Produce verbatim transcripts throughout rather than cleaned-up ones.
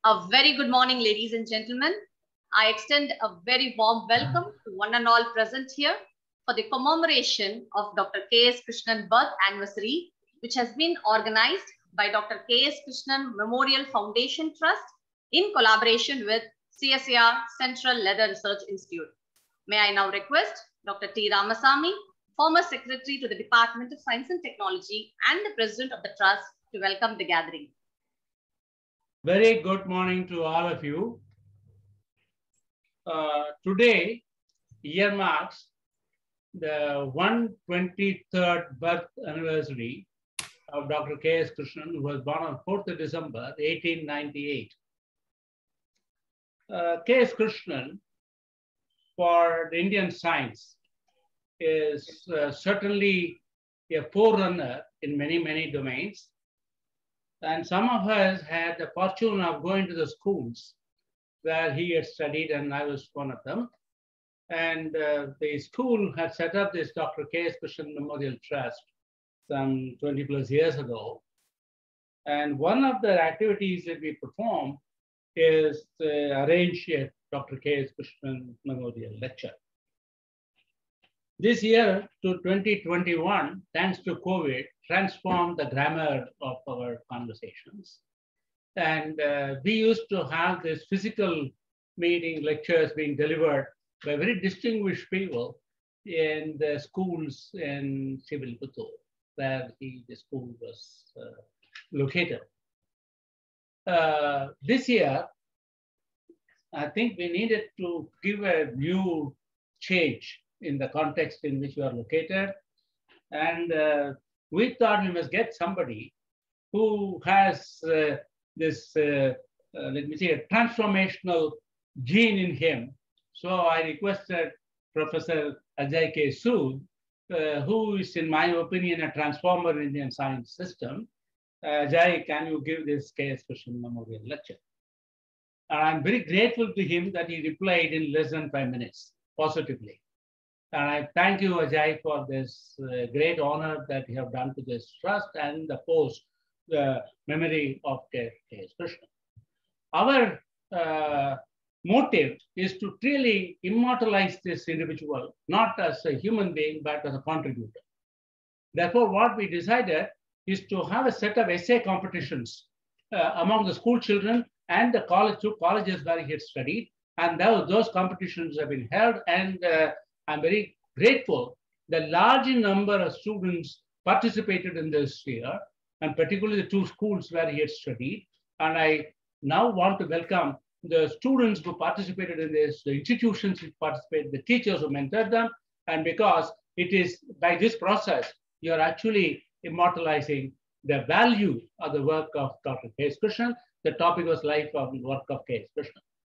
A very good morning, ladies and gentlemen. I extend a very warm welcome to one and all present here for the commemoration of Doctor K S Krishnan birth anniversary, which has been organized by Doctor K S Krishnan Memorial Foundation Trust in collaboration with C S A R Central Leather Research Institute. May I now request Doctor T. Ramasamy, former Secretary to the Department of Science and Technology and the President of the Trust, to welcome the gathering. Very good morning to all of you. Uh, today earmarks the one hundred twenty-third birth anniversary of Doctor K S Krishnan, who was born on fourth of December, eighteen ninety-eight. Uh, K S Krishnan, for the Indian science, is uh, certainly a forerunner in many, many domains. And some of us had the fortune of going to the schools where he had studied, and I was one of them. And uh, the school had set up this Doctor K S Krishnan Memorial Trust some twenty plus years ago. And one of the activities that we perform is to arrange a Doctor K S Krishnan Memorial Lecture. This year to twenty twenty-one, thanks to COVID, transformed the grammar of our conversations. And uh, we used to have this physical meeting lectures being delivered by very distinguished people in the schools in Civilputtur, where he, the school was uh, located. Uh, this year, I think we needed to give a new change in the context in which we are located. And uh, we thought we must get somebody who has uh, this, uh, uh, let me say, a transformational gene in him. So I requested Professor Ajay K. Sood, uh, who is, in my opinion, a transformer in the Indian science system. Uh, Ajay, can you give this K S Krishnan Memorial Lecture? And I'm very grateful to him that he replied in less than five minutes, positively. And I thank you, Ajay, for this uh, great honor that you have done to this trust and the post, the memory of K S Krishnan. Our uh, motive is to really immortalize this individual, not as a human being, but as a contributor. Therefore, what we decided is to have a set of essay competitions uh, among the school children and the college, two colleges where he had studied. And those, those competitions have been held, and uh, I'm very grateful that large number of students participated in this year, and particularly the two schools where he had studied. And I now want to welcome the students who participated in this, the institutions who participated, the teachers who mentored them. And because it is by this process, you're actually immortalizing the value of the work of Doctor K S Krishnan. The topic was life of the work of K S Krishnan.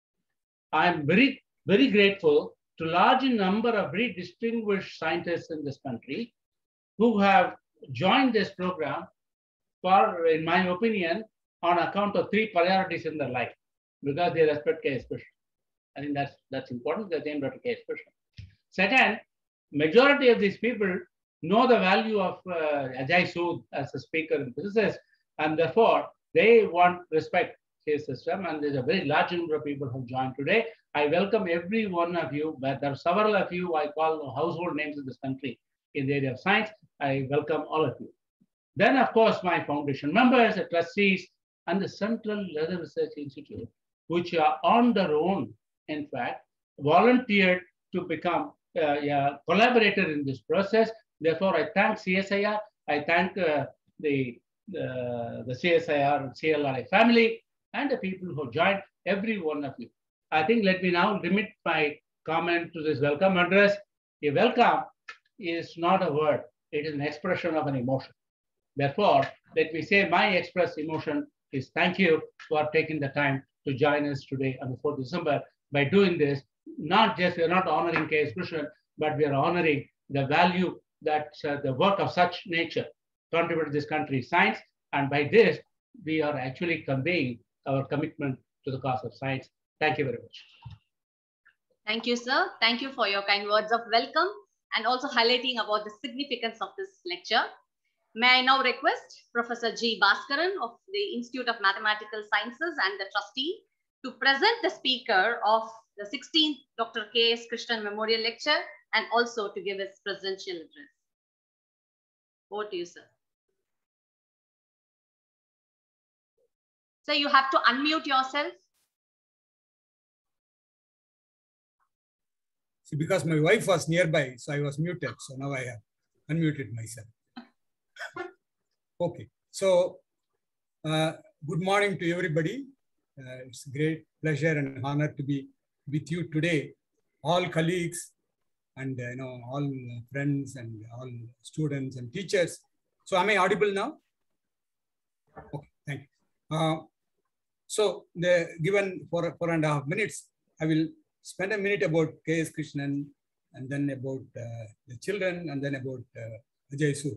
I'm very, very grateful to large number of very distinguished scientists in this country who have joined this program for, in my opinion, on account of three priorities in their life, because they respect K S Krishnan. I think that's, that's important, the name Doctor K S Krishnan. Second, majority of these people know the value of uh, Ajay Sood as a speaker and physicist, and therefore they want respect his system, and there's a very large number of people who have joined today. I welcome every one of you, but there are several of you I call household names in this country in the area of science. I welcome all of you. Then, of course, my foundation members, the trustees, and the Central Leather Research Institute, which are on their own, in fact, volunteered to become uh, a collaborator in this process. Therefore, I thank C S I R, I thank uh, the, uh, the C S I R and C L R I family, and the people who joined, every one of you. I think let me now limit my comment to this welcome address. A welcome is not a word, it is an expression of an emotion. Therefore, let me say my express emotion is thank you for taking the time to join us today on the fourth of December. By doing this, not just, we are not honoring K S Krishnan, but we are honoring the value that uh, the work of such nature contributed to this country's science. And by this, we are actually conveying our commitment to the cause of science. Thank you very much. Thank you, sir. Thank you for your kind words of welcome and also highlighting about the significance of this lecture. May I now request Professor G. Bhaskaran of the Institute of Mathematical Sciences and the trustee to present the speaker of the sixteenth Doctor K S Krishnan Memorial Lecture and also to give his presidential address. Over to you, sir. So you have to unmute yourself. See, because my wife was nearby, so I was muted. So now I have unmuted myself. Okay. So uh, good morning to everybody. Uh, it's a great pleasure and honor to be with you today, all colleagues and uh, you know all friends and all students and teachers. So am I audible now? Okay, thank you. Uh, so the given for four and a half minutes, I will spend a minute about K S Krishnan and then about uh, the children and then about uh, Ajay Sood.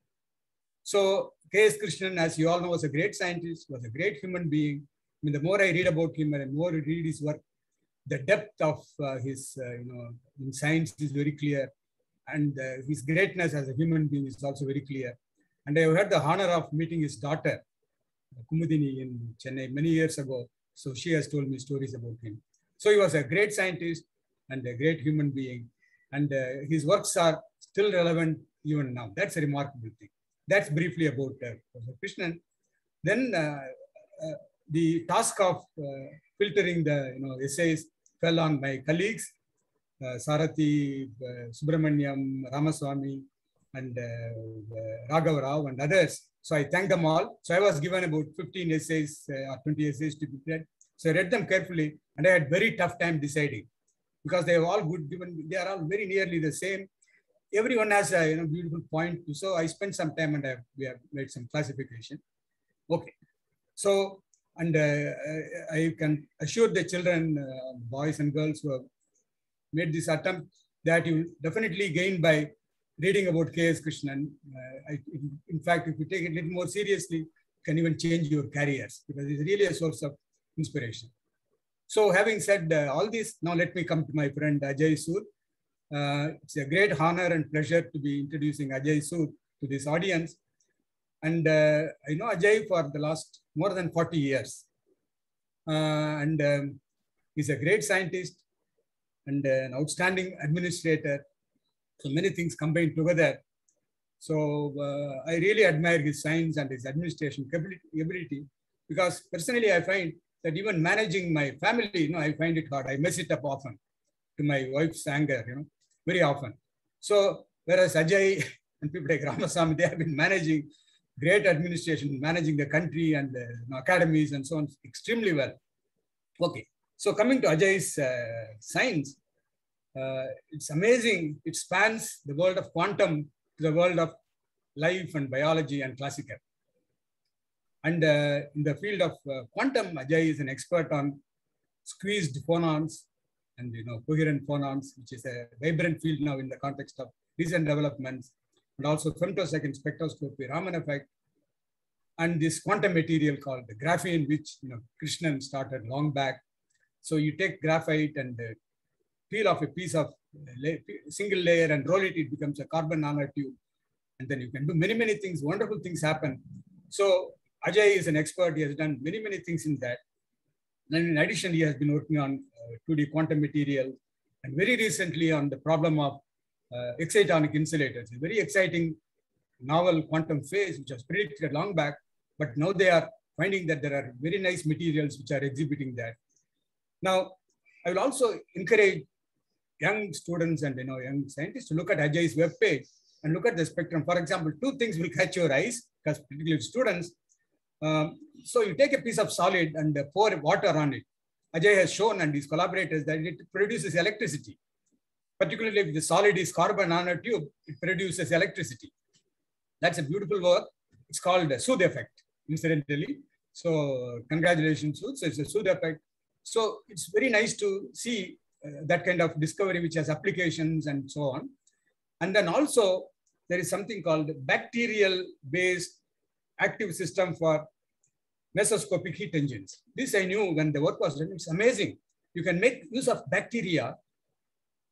So K S Krishnan, as you all know, was a great scientist, was a great human being. I mean, the more I read about him and the more I read his work, the depth of uh, his, uh, you know, in science is very clear. And uh, his greatness as a human being is also very clear. And I have had the honor of meeting his daughter, Kumudini, in Chennai many years ago. So she has told me stories about him. So he was a great scientist and a great human being. And uh, his works are still relevant even now. That's a remarkable thing. That's briefly about uh, Professor Krishnan. Then uh, uh, the task of uh, filtering the you know, essays fell on my colleagues, uh, Sarathi, uh, Subramaniam, Ramaswamy, and uh, uh, Raghav Rao and others. So I thank them all. So I was given about fifteen essays uh, or twenty essays to be read. So I read them carefully and I had very tough time deciding because they are all good, given they are all very nearly the same. Everyone has a you know, beautiful point. So I spent some time and I have, we have made some classification. Okay. So, and uh, I can assure the children, uh, boys and girls who have made this attempt that you definitely gain by reading about K S Krishnan. Uh, I, in fact, if you take it a little more seriously, you can even change your careers because it's really a source of inspiration. So having said uh, all this, now let me come to my friend Ajay Sood. Uh, it's a great honor and pleasure to be introducing Ajay Sood to this audience. And uh, I know Ajay for the last more than forty years. Uh, and um, he's a great scientist and an outstanding administrator. So many things combined together. So uh, I really admire his science and his administration ability because personally I find that even managing my family, you know, I find it hard. I mess it up often to my wife's anger, you know, very often. So whereas Ajay and people like Ramaswamy, they have been managing great administration, managing the country and the you know, academies and so on extremely well. Okay, so coming to Ajay's uh, science, uh, it's amazing. It spans the world of quantum to the world of life and biology and classical. And uh, in the field of uh, quantum, Ajay is an expert on squeezed phonons and you know coherent phonons, which is a vibrant field now in the context of recent developments, and also femtosecond spectroscopy, Raman effect, and this quantum material called the graphene, which you know Krishnan started long back. So you take graphite and uh, peel off a piece of uh, single layer and roll it, it becomes a carbon nanotube. And then you can do many, many things, wonderful things happen. So Ajay is an expert. He has done many, many things in that. And in addition, he has been working on uh, two D quantum material and very recently on the problem of uh, excitonic insulators. A very exciting novel quantum phase, which was predicted long back, but now they are finding that there are very nice materials which are exhibiting that. Now, I will also encourage young students and you know young scientists to look at Ajay's webpage and look at the spectrum. For example, two things will catch your eyes, because particularly students. Um, so you take a piece of solid and uh, pour water on it. Ajay has shown and his collaborators that it produces electricity. Particularly if the solid is carbon nanotube, it produces electricity. That's a beautiful work. It's called the Sood effect, incidentally. So congratulations, Sood. So it's a Sood effect. So it's very nice to see uh, that kind of discovery which has applications and so on. And then also there is something called bacterial-based active system for mesoscopic heat engines. This I knew when the work was done. It's amazing. You can make use of bacteria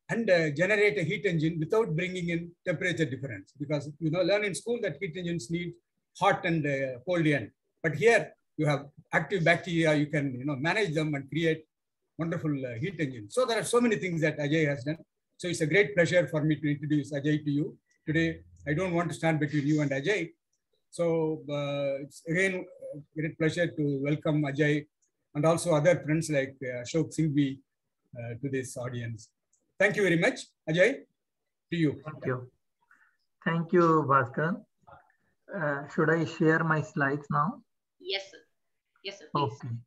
and uh, generate a heat engine without bringing in temperature difference. Because you know, learn in school that heat engines need hot and uh, cold end. But here you have active bacteria, you can you know, manage them and create wonderful uh, heat engine. So there are so many things that Ajay has done. So it's a great pleasure for me to introduce Ajay to you. Today, I don't want to stand between you and Ajay. So uh, it's again a great pleasure to welcome Ajay and also other friends like uh, Ashok Singhvi uh, to this audience. Thank you very much. Ajay, to you. Thank you. Thank you, Bhaskar. Uh, should I share my slides now? Yes, sir. Yes, sir, please. Okay.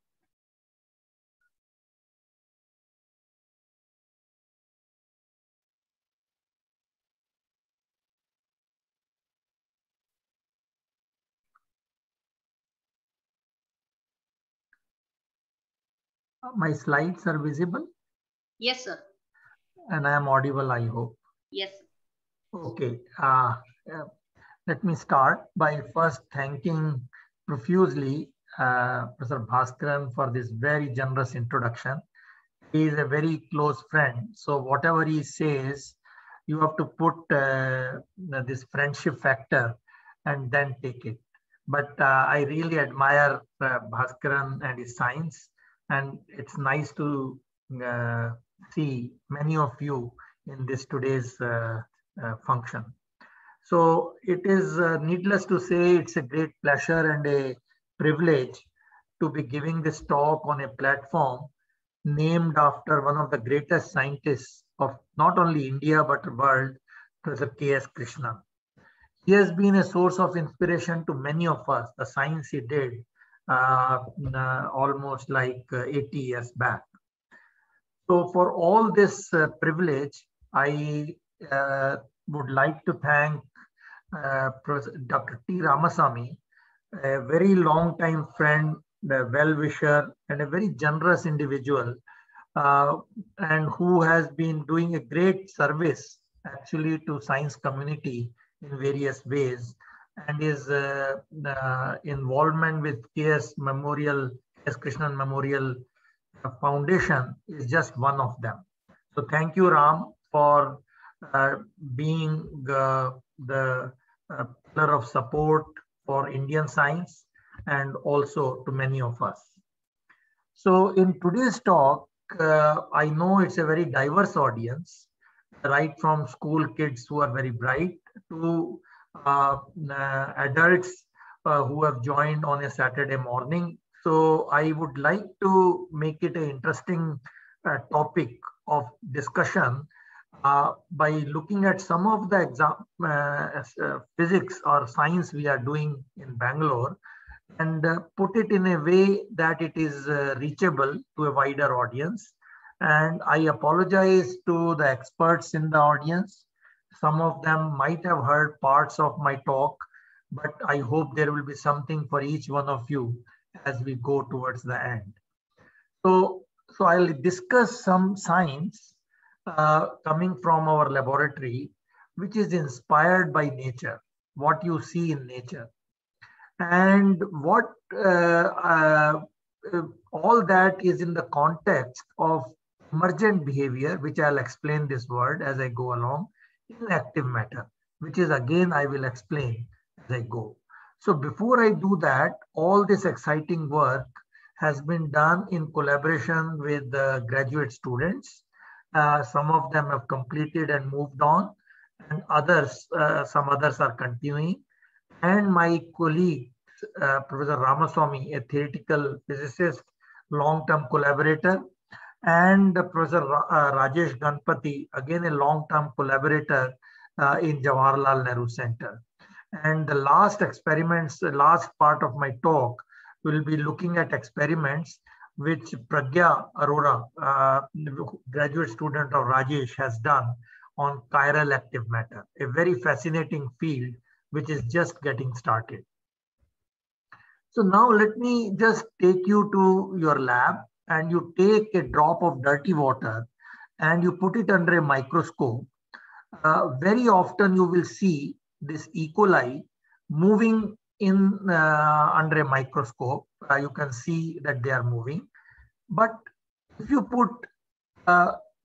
My slides are visible? Yes, sir. And I am audible, I hope. Yes. Okay. Uh, uh, let me start by first thanking profusely uh, Professor Bhaskaran for this very generous introduction. He is a very close friend. So whatever he says, you have to put uh, this friendship factor and then take it. But uh, I really admire uh, Bhaskaran and his science. And it's nice to uh, see many of you in this today's uh, uh, function. So it is uh, needless to say, it's a great pleasure and a privilege to be giving this talk on a platform named after one of the greatest scientists of not only India, but the world, Professor K S Krishnan. He has been a source of inspiration to many of us, the science he did uh, uh, almost like uh, eighty years back. So for all this uh, privilege, I uh, would like to thank uh, Doctor T. Ramasamy, a very long time friend, a well-wisher, and a very generous individual, uh, and who has been doing a great service actually to science community in various ways, and his uh, uh, involvement with K S Memorial, K S Krishnan Memorial Foundation is just one of them. So thank you, Ram, for uh, being uh, the uh, pillar of support for Indian science and also to many of us. So in today's talk, uh, I know it's a very diverse audience, right from school kids who are very bright to uh, uh, adults uh, who have joined on a Saturday morning. So I would like to make it an interesting uh, topic of discussion uh, by looking at some of the exam uh, uh, physics or science we are doing in Bangalore and uh, put it in a way that it is uh, reachable to a wider audience. And I apologize to the experts in the audience. Some of them might have heard parts of my talk, but I hope there will be something for each one of you as we go towards the end. So, so I'll discuss some science uh, coming from our laboratory, which is inspired by nature, what you see in nature. And what uh, uh, all that is in the context of emergent behavior, which I'll explain this word as I go along, in active matter, which is again I will explain as I go. So before I do that, all this exciting work has been done in collaboration with the graduate students. Uh, some of them have completed and moved on, and others, uh, some others are continuing. And my colleague, uh, Professor Ramasamy, a theoretical physicist, long-term collaborator, and Professor Ra uh, Rajesh Ganpati, again a long-term collaborator uh, in Jawaharlal Nehru Center. And the last experiments, the last part of my talk will be looking at experiments which Pragya Arora, uh, graduate student of Rajesh, has done on chiral active matter, a very fascinating field which is just getting started. So now let me just take you to your lab and you take a drop of dirty water and you put it under a microscope. Uh, very often you will see this E. coli moving in uh, under a microscope. Uh, you can see that they are moving. But if you put uh,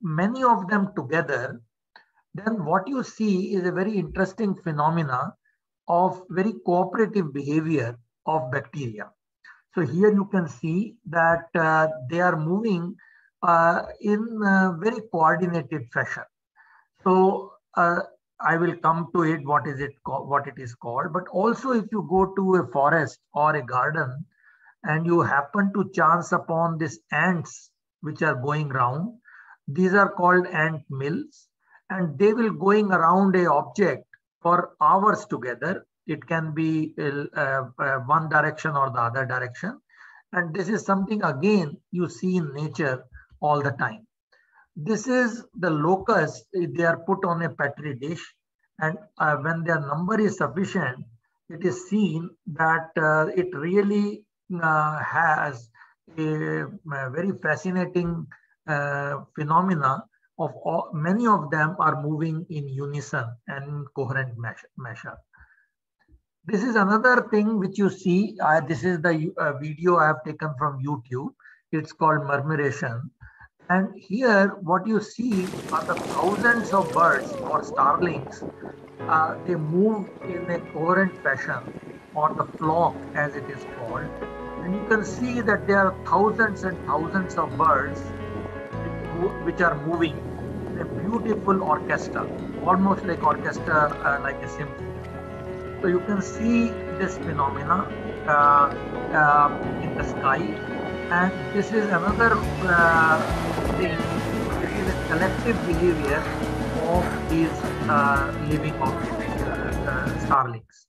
many of them together, then what you see is a very interesting phenomena of very cooperative behavior of bacteria. So here you can see that uh, they are moving uh, in a very coordinated fashion. So uh, I will come to it, what is it called, what it is called. But also if you go to a forest or a garden and you happen to chance upon these ants which are going around, these are called ant mills, and they will going around a object for hours together. It can be uh, uh, one direction or the other direction. And this is something again you see in nature all the time. This is the locust. They are put on a petri dish, and uh, when their number is sufficient, it is seen that uh, it really uh, has a, a very fascinating uh, phenomena of all, many of them are moving in unison and in coherent measure. This is another thing which you see. Uh, this is the uh, video I have taken from YouTube. It's called murmuration. And here what you see are the thousands of birds or starlings. Uh, they move in a coherent fashion, or the flock as it is called. And you can see that there are thousands and thousands of birds which are moving in a beautiful orchestra, almost like orchestra, uh, like a symphony. So you can see this phenomena uh, uh, in the sky, and this is another uh, thing. This is a collective behavior of these uh, living objects, uh, uh, starlings.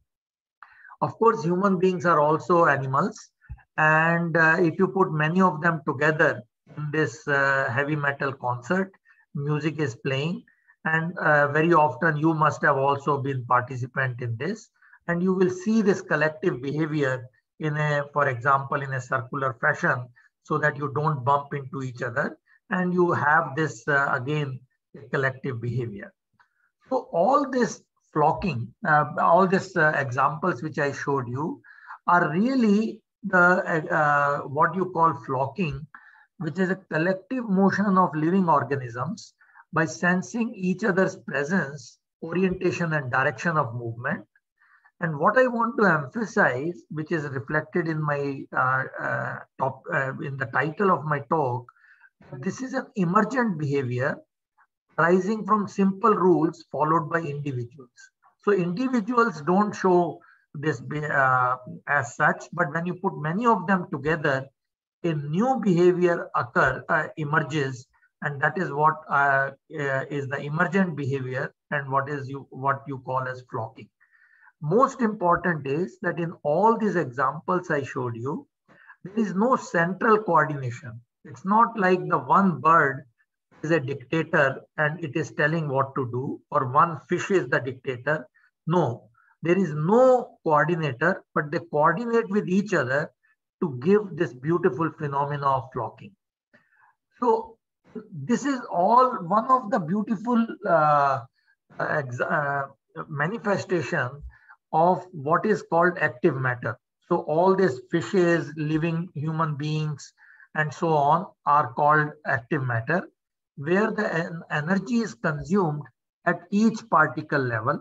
Of course, human beings are also animals, and uh, if you put many of them together in this uh, heavy metal concert, music is playing, and uh, very often you must have also been participant in this, and you will see this collective behavior in a, for example, in a circular fashion, so that you don't bump into each other, and you have this uh, again collective behavior. So all this flocking, uh, all these uh, examples which I showed you are really the uh, what you call flocking, which is a collective motion of living organisms by sensing each other's presence, orientation, and direction of movement. And what I want to emphasize, which is reflected in my uh, uh, top uh, in the title of my talk, this is an emergent behavior rising from simple rules followed by individuals. So individuals don't show this uh, as such, but when you put many of them together, a new behavior occur uh, emerges, and that is what uh, uh, is the emergent behavior, and what is you what you call as flocking. Most important is that in all these examples I showed you, there is no central coordination. It's not like the one bird is a dictator and it is telling what to do, or one fish is the dictator. No, there is no coordinator, but they coordinate with each other to give this beautiful phenomena of flocking. So this is all one of the beautiful uh, uh, manifestation of what is called active matter. So all these fishes, living human beings, and so on are called active matter, where the energy is consumed at each particle level,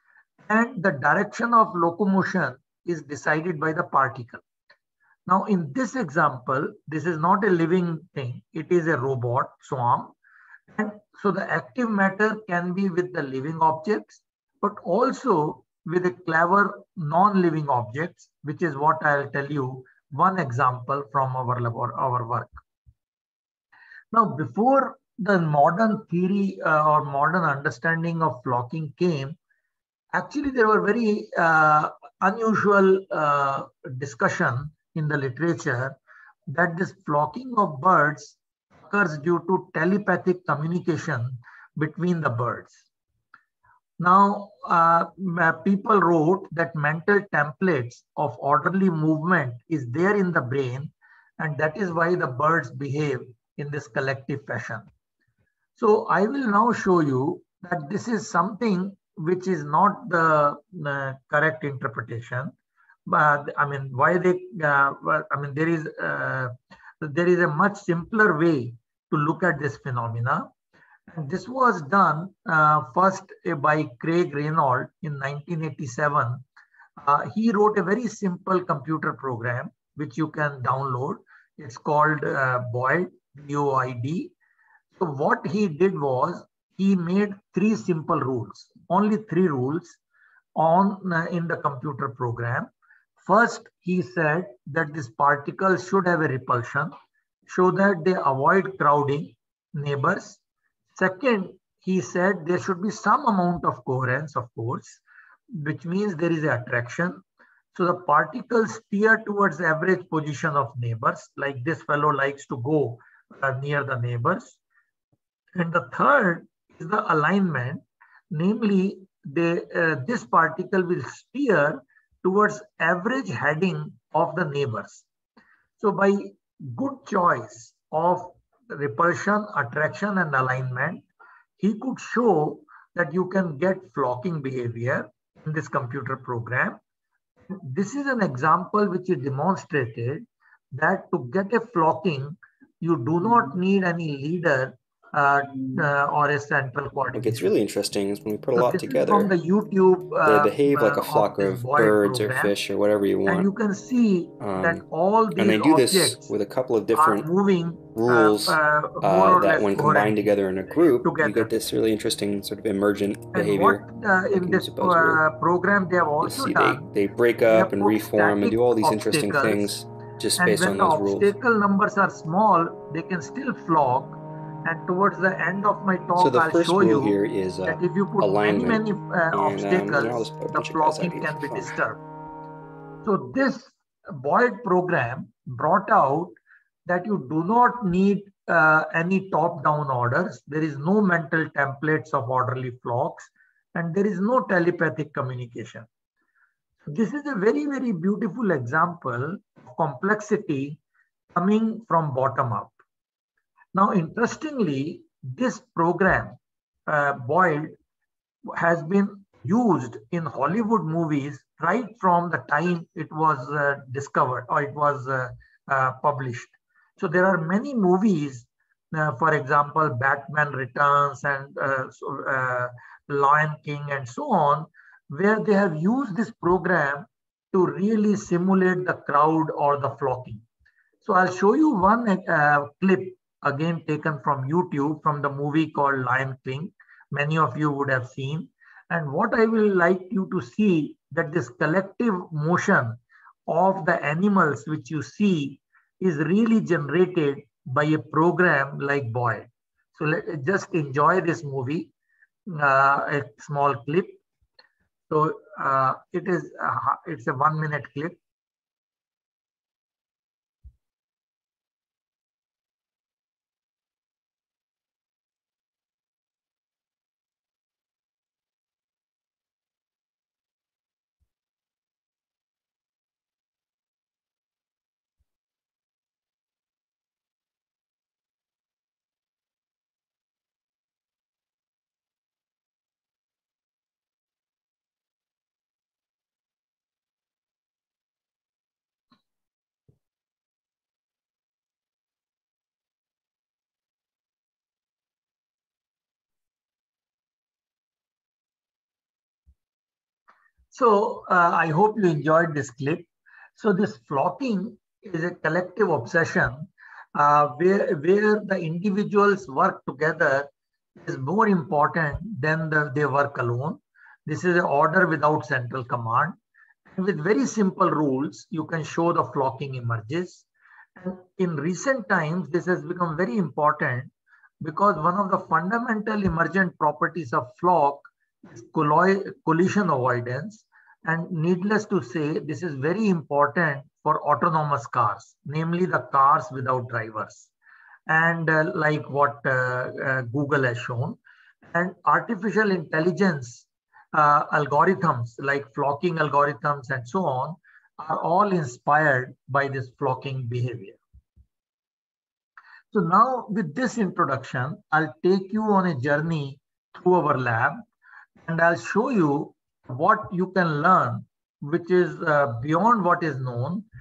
and the direction of locomotion is decided by the particle. Now, in this example, this is not a living thing, it is a robot swarm. And so the active matter can be with the living objects, but also with a clever non-living objects, which is what I'll tell you one example from our, our work. Now, before the modern theory uh, or modern understanding of flocking came, actually there were very uh, unusual uh, discussion in the literature that this flocking of birds occurs due to telepathic communication between the birds. Now, uh, people wrote that mental templates of orderly movement is there in the brain, and that is why the birds behave in this collective fashion. So I will now show you that this is something which is not the uh, correct interpretation. But I mean, why they? Uh, I mean, there is uh, there is a much simpler way to look at this phenomena. And this was done uh, first by Craig Reynolds in nineteen eighty-seven. Uh, he wrote a very simple computer program, which you can download. It's called uh, Boyd, B O I D. So what he did was he made three simple rules, only three rules on uh, in the computer program. First, he said that these particles should have a repulsion so that they avoid crowding neighbors. Second, he said there should be some amount of coherence, of course, which means there is an attraction. So the particles steer towards the average position of neighbors, like this fellow likes to go uh, near the neighbors. And the third is the alignment, namely they, uh, this particle will steer towards average heading of the neighbors. So by good choice of repulsion, attraction, and alignment, he could show that you can get flocking behavior in this computer program. This is an example which is demonstrated that to get a flocking, you do not need any leader uh, uh, or a central coordinator. What gets really interesting is when we put a So lot this is together, from the YouTube, uh, they behave like a uh, flock of, of Boyd birds program. or fish or whatever you want. And you can see um, that all these and they do objects this with a couple of different are moving rules uh, uh, more uh, or that less when combined coherently together in a group, together. you get this really interesting sort of emergent And behavior. what uh, in this uh, program they have You'll also see done, they, they break they up have and put reform and do all these interesting obstacles, things just and based when on the those rules. obstacle numbers are small, they can still flock. And towards the end of my talk, So the I'll first show rule you here is uh, that if you put alignment. many, many uh, and, um, and I'll obstacles, just put a the bunch of flocking ideas can for be fun. disturbed. So this Boyd program brought out that you do not need uh, any top-down orders. There is no mental templates of orderly flocks, and there is no telepathic communication. This is a very, very beautiful example of complexity coming from bottom up. Now, interestingly, this program, uh, Boyd, has been used in Hollywood movies right from the time it was uh, discovered or it was uh, uh, published. So there are many movies, uh, for example, Batman Returns and uh, so, uh, Lion King and so on, where they have used this program to really simulate the crowd or the flocking. So I'll show you one uh, clip again taken from YouTube from the movie called Lion King. Many of you would have seen. And what I will like you to see that this collective motion of the animals which you see is really generated by a program like Boyd. So let just enjoy this movie, uh, a small clip. So uh, it is uh, it's a one minute clip. So uh, I hope you enjoyed this clip. So this flocking is a collective obsession uh, where, where the individuals work together is more important than the, they work alone. This is an order without central command. And with very simple rules, you can show the flocking emerges. And in recent times, this has become very important because one of the fundamental emergent properties of flock is collision avoidance. And needless to say, this is very important for autonomous cars, namely the cars without drivers. And uh, like what uh, uh, Google has shown. And artificial intelligence uh, algorithms like flocking algorithms and so on are all inspired by this flocking behavior. So now with this introduction, I'll take you on a journey through our lab and I'll show you what you can learn, which is uh, beyond what is known.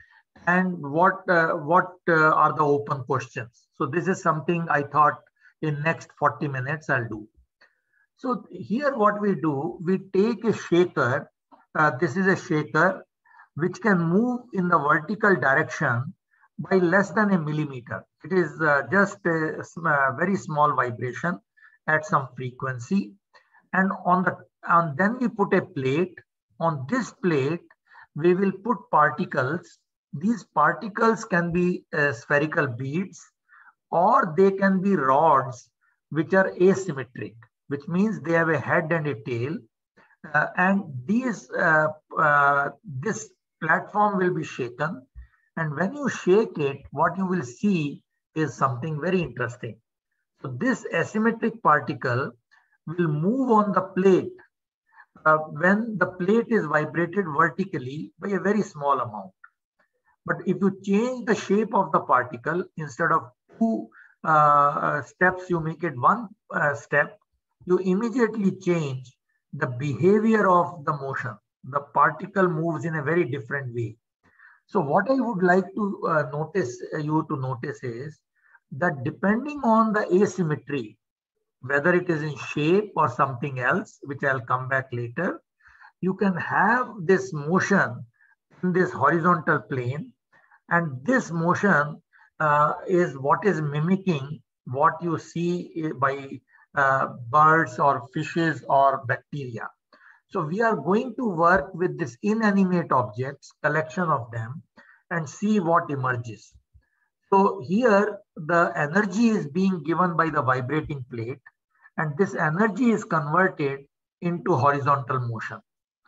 and what, uh, what uh, are the open questions. So this is something I thought in next forty minutes I'll do. So here what we do, we take a shaker. Uh, this is a shaker which can move in the vertical direction by less than a millimeter. It is uh, just a, a very small vibration at some frequency. And on the and then we put a plate. On this plate, we will put particles. These particles can be uh, spherical beads, or they can be rods which are asymmetric, which means they have a head and a tail. Uh, and these uh, uh, this platform will be shaken. And when you shake it, what you will see is something very interesting. So this asymmetric particle will move on the plate uh, when the plate is vibrated vertically by a very small amount. But if you change the shape of the particle, instead of two uh, steps, you make it one uh, step, you immediately change the behavior of the motion. The particle moves in a very different way. So what I would like to uh, notice, uh, you to notice is that depending on the asymmetry, whether it is in shape or something else, which I'll come back later, you can have this motion in this horizontal plane. And this motion uh, is what is mimicking what you see by uh, birds or fishes or bacteria. So we are going to work with this inanimate objects, collection of them, and see what emerges. So here the energy is being given by the vibrating plate, and this energy is converted into horizontal motion.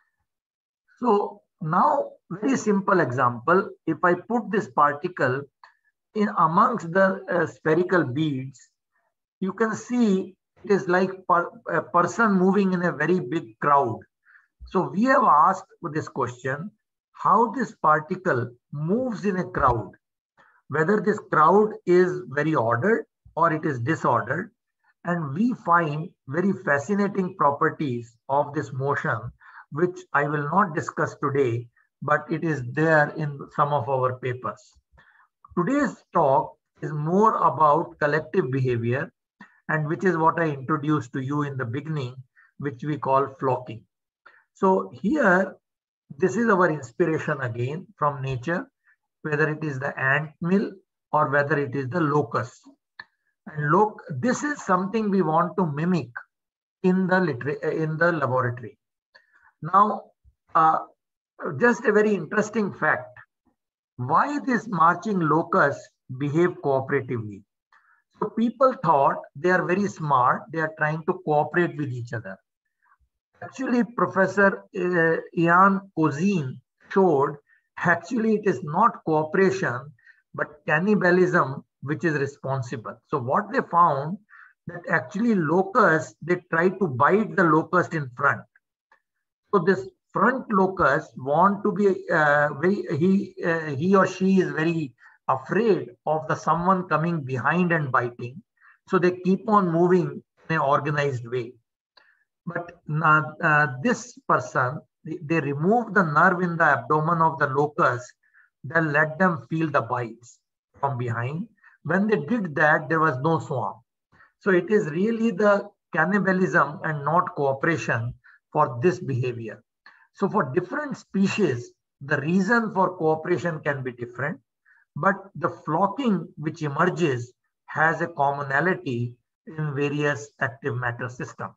So now, very simple example, if I put this particle in amongst the uh, spherical beads, you can see it is like per, a person moving in a very big crowd. So we have asked this question, how this particle moves in a crowd, whether this crowd is very ordered or it is disordered. And we find very fascinating properties of this motion, which I will not discuss today, but it is there in some of our papers. Today's talk is more about collective behavior, and which is what I introduced to you in the beginning, which we call flocking. So here, this is our inspiration again from nature, whether it is the ant mill or whether it is the locust. And look, this is something we want to mimic in the in the laboratory. Now, uh, just a very interesting fact, why this marching locusts behave cooperatively? So people thought they are very smart, they are trying to cooperate with each other. Actually, Professor uh, Ian Ozeen showed actually it is not cooperation, but cannibalism which is responsible. So what they found that actually locusts, they try to bite the locust in front. So this front locust want to be uh, very, he, uh, he or she is very afraid of the someone coming behind and biting. So they keep on moving in an organized way. But uh, uh, this person, they, they remove the nerve in the abdomen of the locust that let them feel the bites from behind. When they did that, there was no swarm. So it is really the cannibalism and not cooperation for this behavior. So for different species, the reason for cooperation can be different, but the flocking which emerges has a commonality in various active matter systems.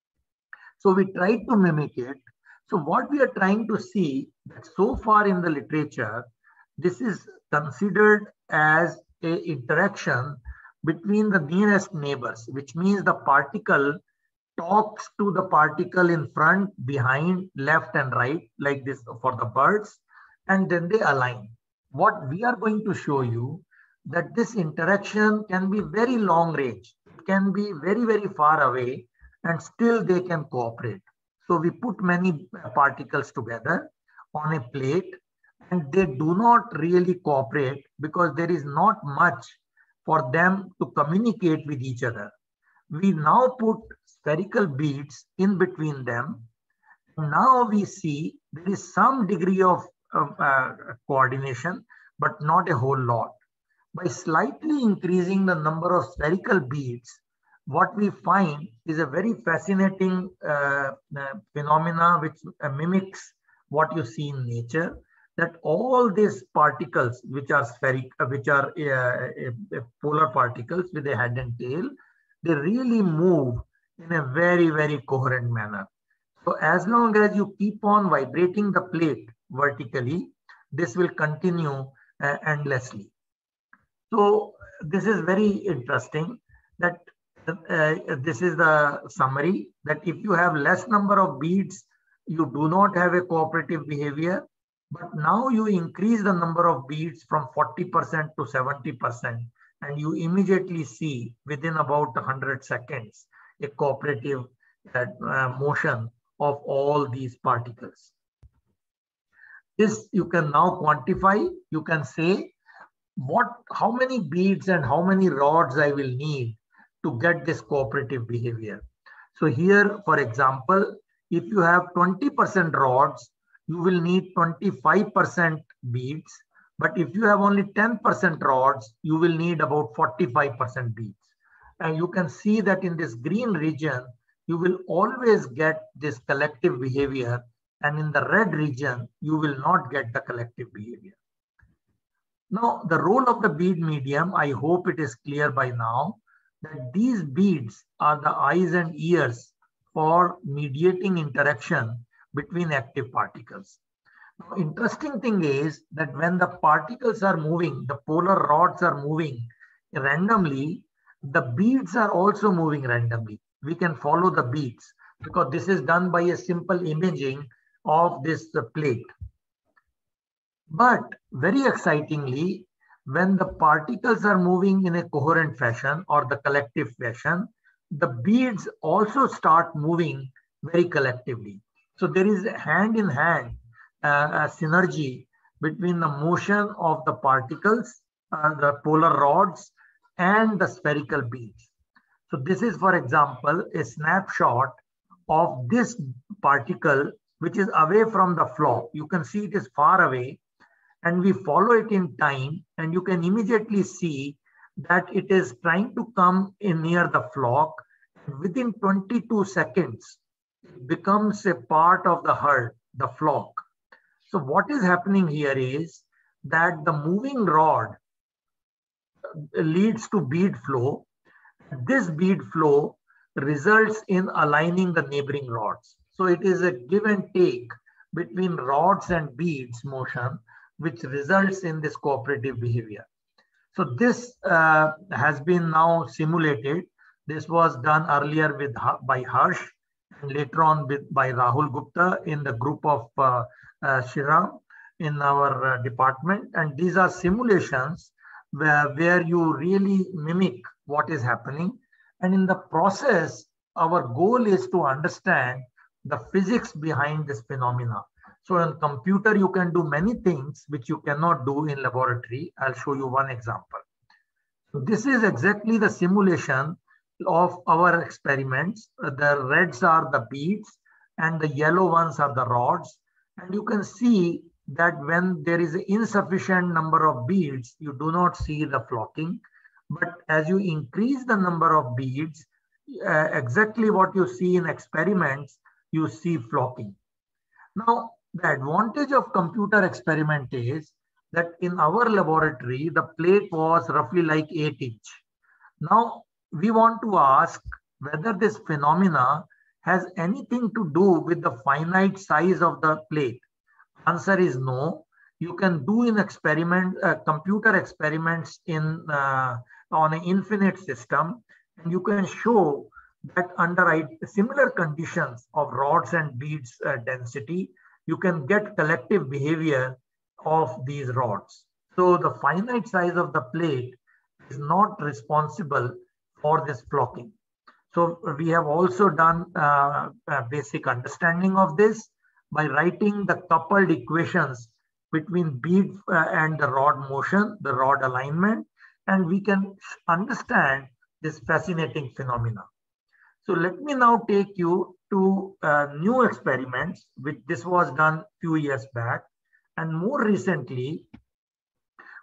So we try to mimic it. So what we are trying to see that so far in the literature, this is considered as an interaction between the nearest neighbors, which means the particle talks to the particle in front, behind, left and right, like this for the birds, and then they align. What we are going to show you that this interaction can be very long range, it can be very, very far away, and still they can cooperate. So we put many particles together on a plate, and they do not really cooperate because there is not much for them to communicate with each other. We now put spherical beads in between them. Now we see there is some degree of uh, uh, coordination, but not a whole lot. By slightly increasing the number of spherical beads, what we find is a very fascinating uh, uh, phenomena which uh, mimics what you see in nature, that all these particles which are spheric, uh, which are uh, uh, polar particles with a head and tail, they really move in a very, very coherent manner. So as long as you keep on vibrating the plate vertically, this will continue uh, endlessly. So this is very interesting that uh, this is the summary, that if you have less number of beads, you do not have a cooperative behavior. But now you increase the number of beads from forty percent to seventy percent, and you immediately see within about one hundred seconds a cooperative uh, uh, motion of all these particles. This you can now quantify. You can say what, how many beads and how many rods I will need to get this cooperative behavior. So here, for example, if you have twenty percent rods, you will need twenty-five percent beads. But if you have only ten percent rods, you will need about forty-five percent beads. And you can see that in this green region, you will always get this collective behavior. And in the red region, you will not get the collective behavior. Now, the role of the bead medium, I hope it is clear by now, that these beads are the eyes and ears for mediating interaction between active particles. Now, interesting thing is that when the particles are moving, the polar rods are moving randomly, the beads are also moving randomly. We can follow the beads because this is done by a simple imaging of this plate. But very excitingly, when the particles are moving in a coherent fashion or the collective fashion, the beads also start moving very collectively. So there is a hand in hand uh, a synergy between the motion of the particles, uh, the polar rods, and the spherical beads. So this is, for example, a snapshot of this particle which is away from the flock. You can see it is far away, and we follow it in time, and you can immediately see that it is trying to come in near the flock. Within twenty-two seconds, it becomes a part of the herd, the flock. So what is happening here is that the moving rod leads to bead flow. This bead flow results in aligning the neighboring rods. So it is a give and take between rods and beads motion, which results in this cooperative behavior. So this uh, has been now simulated. This was done earlier with by Harsh, and later on with, by Rahul Gupta in the group of uh, uh, Shriram in our uh, department. And these are simulations where, where you really mimic what is happening. And in the process, our goal is to understand the physics behind this phenomena. So on computer, you can do many things which you cannot do in laboratory. I'll show you one example. So this is exactly the simulation of our experiments. The reds are the beads and the yellow ones are the rods. And you can see that when there is an insufficient number of beads, you do not see the flocking. But as you increase the number of beads, uh, exactly what you see in experiments, you see flocking. Now, the advantage of computer experiment is that in our laboratory, the plate was roughly like eight inch. Now, we want to ask whether this phenomena has anything to do with the finite size of the plate. Answer is no. You can do in experiment, uh, computer experiments in uh, on an infinite system, and you can show that under similar conditions of rods and beads uh, density, you can get collective behavior of these rods. So the finite size of the plate is not responsible for this flocking. So we have also done uh, a basic understanding of this by writing the coupled equations between bead uh, and the rod motion, the rod alignment, and we can understand this fascinating phenomena. So let me now take you to uh, new experiments, which this was done few years back. And more recently,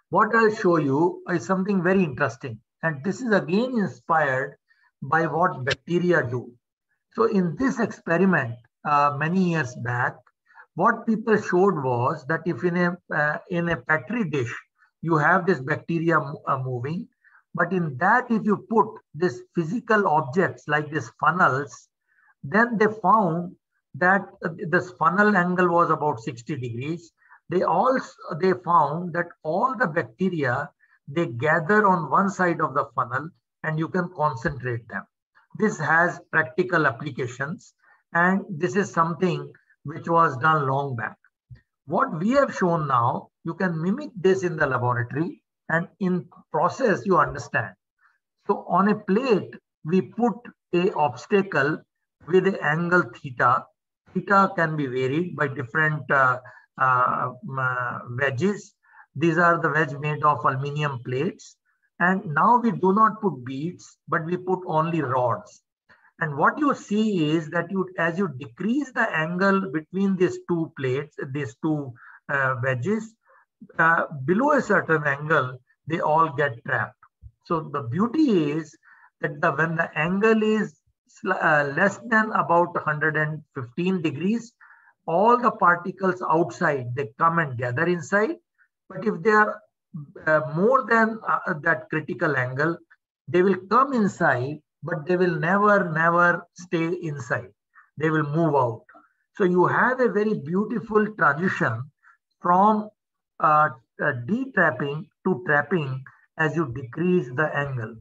What I'll show you is something very interesting. And this is again inspired by what bacteria do. So in this experiment, uh, many years back, what people showed was that if in a, uh, in a Petri dish, you have this bacteria uh, moving, but in that, if you put this physical objects like these funnels, then they found that uh, this funnel angle was about sixty degrees. They also they found that all the bacteria, they gather on one side of the funnel and you can concentrate them. This has practical applications, and this is something which was done long back. What we have shown now, you can mimic this in the laboratory, and in process you understand. So on a plate, we put a obstacle with an angle theta. Theta can be varied by different uh, uh, uh, wedges. These are the wedge made of aluminum plates. And now we do not put beads, but we put only rods. And what you see is that you, as you decrease the angle between these two plates, these two uh, wedges, uh, below a certain angle, they all get trapped. So the beauty is that the, when the angle is uh, less than about one hundred fifteen degrees, all the particles outside, they come and gather inside. But if they are uh, more than uh, that critical angle, they will come inside, but they will never, never stay inside. They will move out. So you have a very beautiful transition from uh, uh, de-trapping to trapping as you decrease the angle.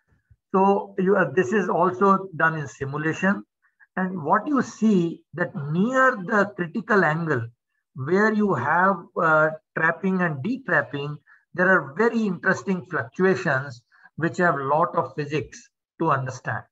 So you, uh, this is also done in simulation. And what you see that near the critical angle, where you have uh, trapping and de-trapping, there are very interesting fluctuations which have a lot of physics to understand.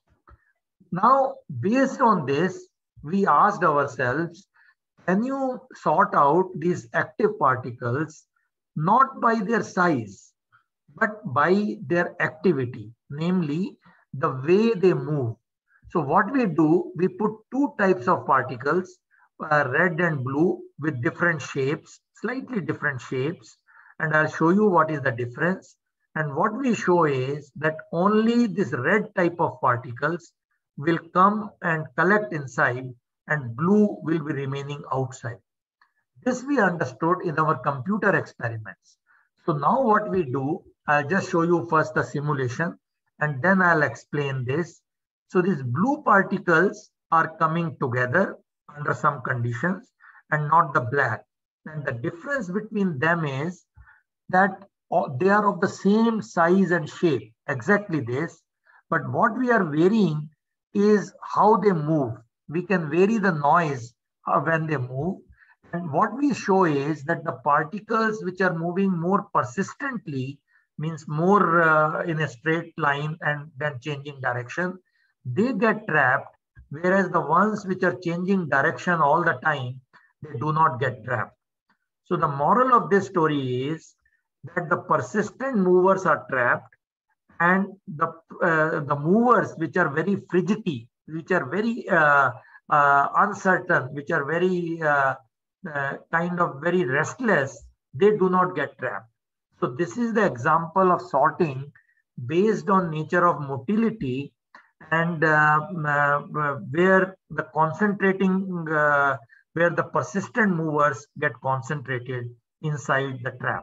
Now, based on this, we asked ourselves, can you sort out these active particles not by their size, but by their activity, namely the way they move? So what we do, we put two types of particles, uh, red and blue, with different shapes, slightly different shapes, and I'll show you what is the difference. And what we show is that only this red type of particles will come and collect inside, and blue will be remaining outside. This we understood in our computer experiments. So now what we do, I'll just show you first the simulation, and then I'll explain this. So these blue particles are coming together under some conditions and not the black. And the difference between them is that they are of the same size and shape, exactly this. But what we are varying is how they move. We can vary the noise when they move. And what we show is that the particles which are moving more persistently, means more uh, in a straight line and then changing direction, they get trapped, whereas the ones which are changing direction all the time, they do not get trapped. So the moral of this story is that the persistent movers are trapped, and the, uh, the movers which are very frigidity, which are very uh, uh, uncertain, which are very uh, uh, kind of very restless, they do not get trapped. So this is the example of sorting based on nature of motility, and uh, uh, where the concentrating, uh, where the persistent movers get concentrated inside the trap.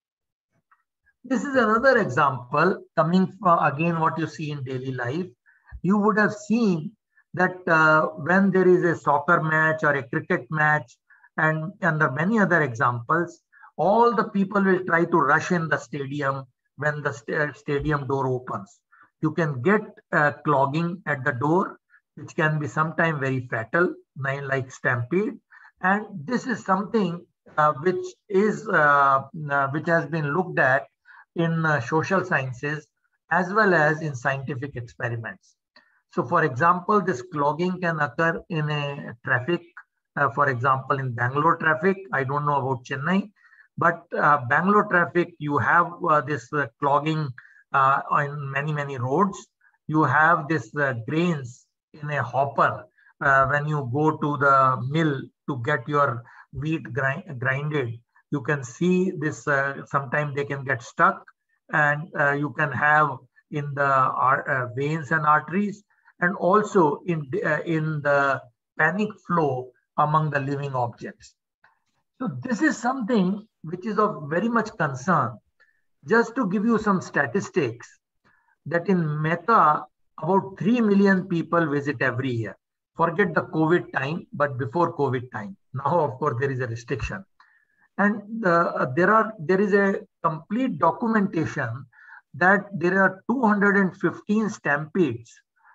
This is another example coming from, again, what you see in daily life. You would have seen that uh, when there is a soccer match or a cricket match, and, and there are many other examples, all the people will try to rush in the stadium when the st stadium door opens. You can get uh, clogging at the door, which can be sometimes very fatal, like stampede. And this is something uh, which is uh, uh, which has been looked at in uh, social sciences as well as in scientific experiments. So, for example, this clogging can occur in a traffic. Uh, for example, in Bangalore traffic, I don't know about Chennai, but uh, Bangalore traffic, you have uh, this uh, clogging uh, on many, many roads. You have this uh, grains in a hopper uh, when you go to the mill to get your wheat grind, grinded. You can see this, uh, sometimes they can get stuck, and uh, you can have in the uh, veins and arteries, and also in, uh, in the panic flow among the living objects. So this is something which is of very much concern. Just to give you some statistics, that in Mecca, about three million people visit every year. Forget the COVID time, but before COVID time. Now, of course, there is a restriction. And the, there, are, there is a complete documentation that there are two hundred fifteen stampedes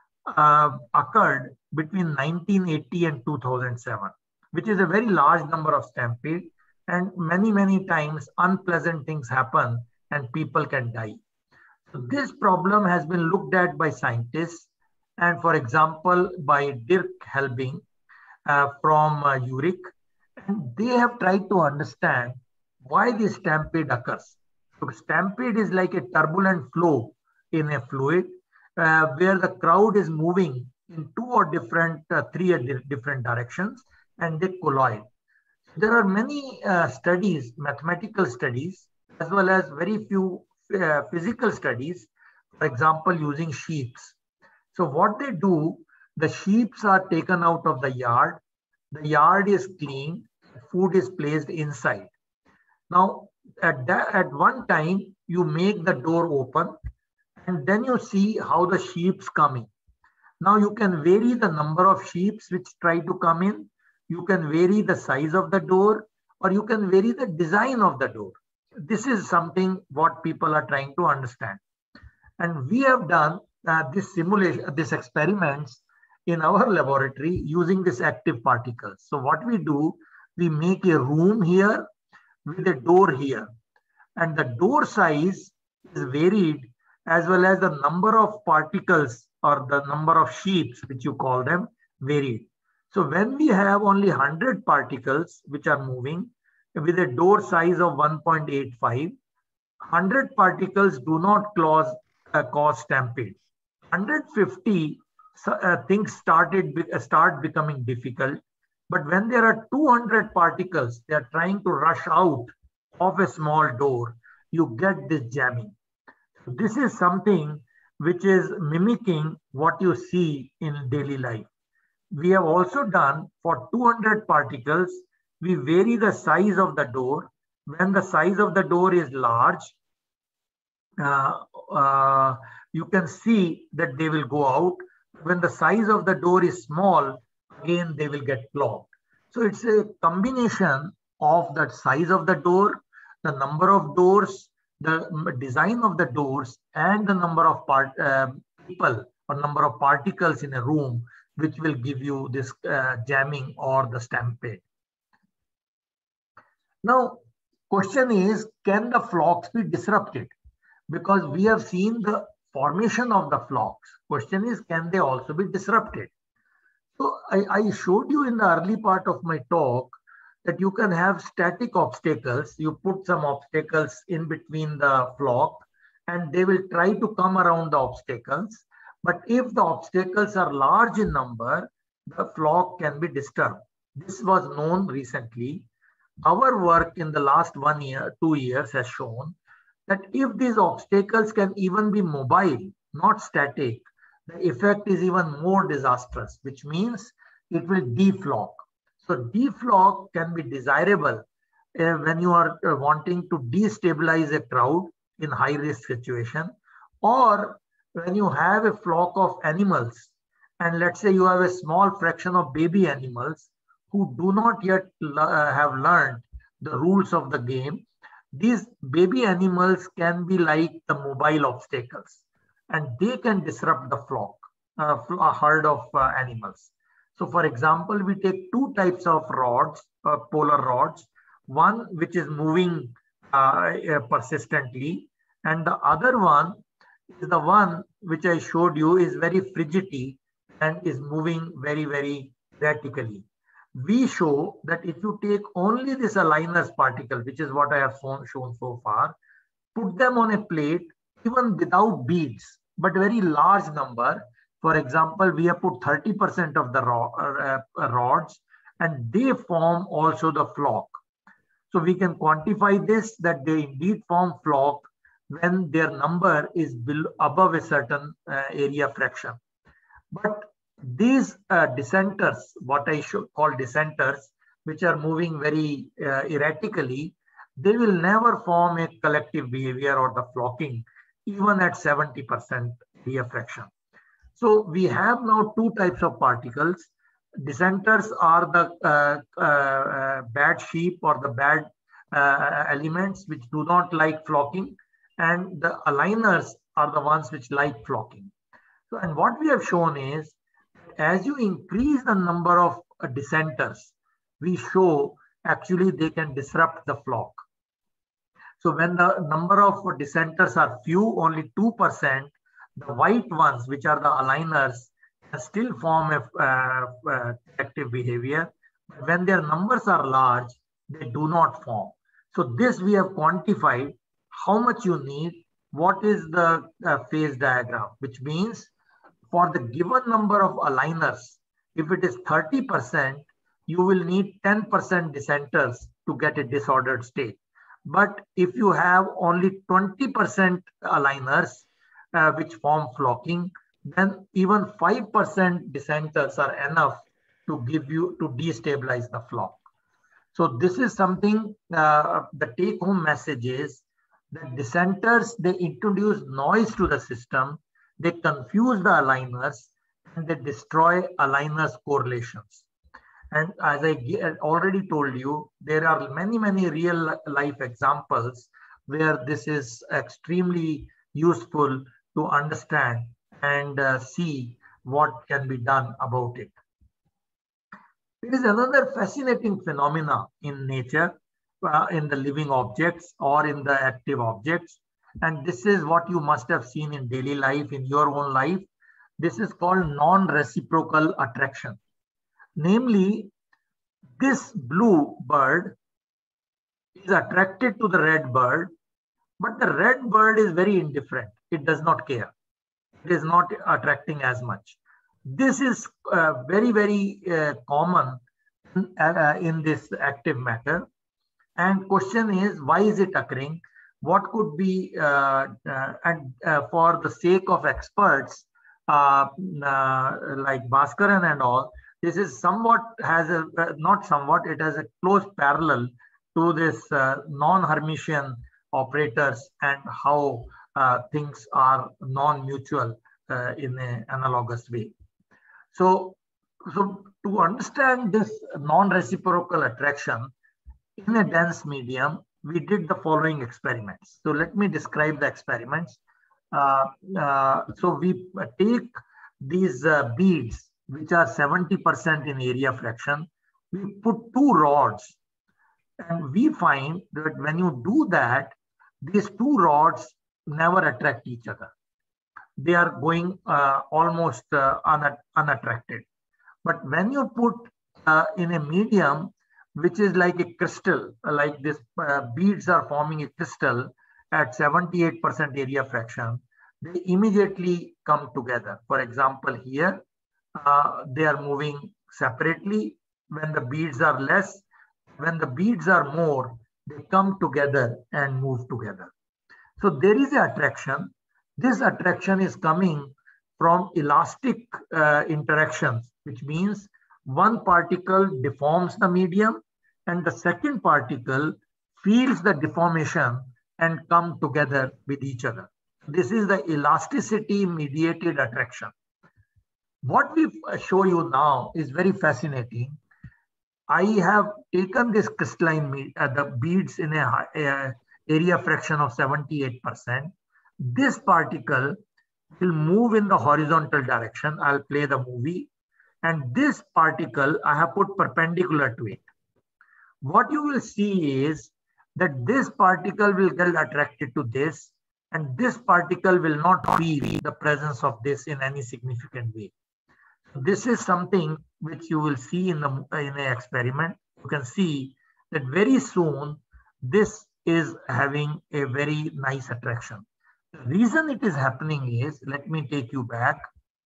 uh, occurred between nineteen eighty and two thousand seven, which is a very large number of stampedes. And many, many times unpleasant things happen and people can die. So this problem has been looked at by scientists, and for example, by Dirk Helbing uh, from uh, Zurich, and they have tried to understand why this stampede occurs. So stampede is like a turbulent flow in a fluid uh, where the crowd is moving in two or different, uh, three or different directions, and they collide. There are many uh, studies, mathematical studies, as well as very few uh, physical studies, for example, using sheeps. So what they do, the sheeps are taken out of the yard, the yard is cleaned, food is placed inside. Now, at, that, at one time, you make the door open, and then you see how the sheep's coming. Now you can vary the number of sheeps which try to come in. You can vary the size of the door, or you can vary the design of the door. This is something what people are trying to understand. And we have done uh, this simulation, this experiments in our laboratory using this active particles. So what we do, we make a room here with a door here. And the door size is varied, as well as the number of particles or the number of sheeps, which you call them, varied. So when we have only one hundred particles which are moving with a door size of one point eight five, one hundred particles do not cause, uh, cause stampede. one hundred fifty uh, things started uh, start becoming difficult, but when there are two hundred particles, they are trying to rush out of a small door, you get this jamming. So this is something which is mimicking what you see in daily life. We have also done for two hundred particles, we vary the size of the door. When the size of the door is large, uh, uh, you can see that they will go out. When the size of the door is small, again, they will get clogged. So it's a combination of the size of the door, the number of doors, the design of the doors, and the number of part, uh, people or number of particles in a room, which will give you this uh, jamming or the stampede. Now, question is, can the flocks be disrupted? Because we have seen the formation of the flocks. Question is, can they also be disrupted? So I, I showed you in the early part of my talk that you can have static obstacles. You put some obstacles in between the flock and they will try to come around the obstacles. But if the obstacles are large in number, the flock can be disturbed. This was known recently. Our work in the last one year, two years has shown that if these obstacles can even be mobile, not static, the effect is even more disastrous, which means it will deflock. So deflock can be desirable uh, when you are uh, wanting to destabilize a crowd in high risk situation, or when you have a flock of animals, and let's say you have a small fraction of baby animals who do not yet uh, have learned the rules of the game. These baby animals can be like the mobile obstacles, and they can disrupt the flock, uh, a herd of uh, animals. So for example, we take two types of rods, uh, polar rods, one which is moving uh, uh, persistently, and the other one is the one which I showed you is very frigidity and is moving very, very erratically. We show that if you take only this aligners particle, which is what I have shown, shown so far, put them on a plate, even without beads, but very large number. For example, we have put thirty percent of the rod, uh, rods, and they form also the flock. So we can quantify this, that they indeed form flock when their number is below, above a certain uh, area fraction. But these uh, dissenters, what I should call dissenters, which are moving very uh, erratically, they will never form a collective behavior or the flocking, even at seventy percent area fraction. So we have now two types of particles. Dissenters are the uh, uh, uh, bad sheep or the bad uh, elements which do not like flocking, and the aligners are the ones which like flocking. So, and what we have shown is, as you increase the number of uh, dissenters, we show actually they can disrupt the flock. So when the number of dissenters are few, only two percent, the white ones, which are the aligners, can still form a uh, uh, collective behavior. But when their numbers are large, they do not form. So this we have quantified how much you need, what is the uh, phase diagram, which means for the given number of aligners, if it is thirty percent, you will need ten percent dissenters to get a disordered state. But if you have only twenty percent aligners uh, which form flocking, then even five percent dissenters are enough to give you, to destabilize the flock. So this is something, uh, the take home message is that dissenters, they introduce noise to the system, they confuse the aligners, and they destroy aligners correlations. And as I already told you, there are many, many real life examples where this is extremely useful to understand and uh, see what can be done about it. It is another fascinating phenomena in nature, uh, in the living objects or in the active objects. And this is what you must have seen in daily life, in your own life. This is called non-reciprocal attraction. Namely, this blue bird is attracted to the red bird, but the red bird is very indifferent. It does not care. It is not attracting as much. This is uh, very, very uh, common in, uh, in this active matter. And question is, why is it occurring? What could be, uh, uh, and uh, for the sake of experts, uh, uh, like Bhaskaran and all, this is somewhat has a, uh, not somewhat, it has a close parallel to this uh, non-Hermitian operators and how uh, things are non-mutual uh, in an analogous way. So, so to understand this non-reciprocal attraction in a dense medium, we did the following experiments. So let me describe the experiments. Uh, uh, so we take these uh, beads, which are seventy percent in area fraction. We put two rods, and we find that when you do that, these two rods never attract each other. They are going uh, almost uh, un unattracted. But when you put uh, in a medium, which is like a crystal, like this uh, beads are forming a crystal at seventy-eight percent area fraction, they immediately come together. For example, here, uh, they are moving separately when the beads are less. When the beads are more, they come together and move together. So there is an attraction. This attraction is coming from elastic uh, interactions, which means one particle deforms the medium and the second particle feels the deformation and come together with each other. This is the elasticity mediated attraction. What we show you now is very fascinating. I have taken this crystalline, uh, the beads in a, a area fraction of seventy-eight percent. This particle will move in the horizontal direction. I'll play the movie. And this particle I have put perpendicular to it. What you will see is that this particle will get attracted to this, and this particle will not feel the presence of this in any significant way. This is something which you will see in the in an experiment. You can see that very soon this is having a very nice attraction. The reason it is happening is, let me take you back,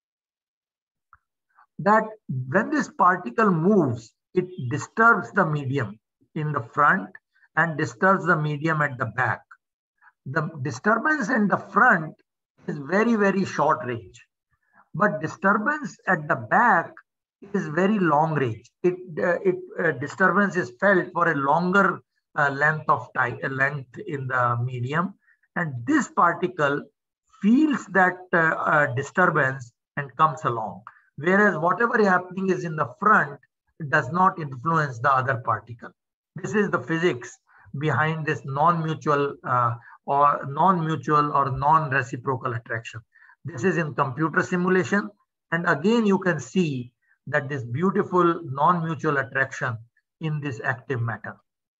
that when this particle moves, it disturbs the medium in the front and disturbs the medium at the back. The disturbance in the front is very, very short range, but disturbance at the back is very long range. It, uh, it uh, disturbance is felt for a longer uh, length of time, uh, length in the medium, and this particle feels that uh, uh, disturbance and comes along. Whereas whatever happening is in the front does not influence the other particle. This is the physics behind this non-mutual uh, or non-mutual or non-reciprocal attraction. This is in computer simulation. And again, you can see that this beautiful non-mutual attraction in this active matter.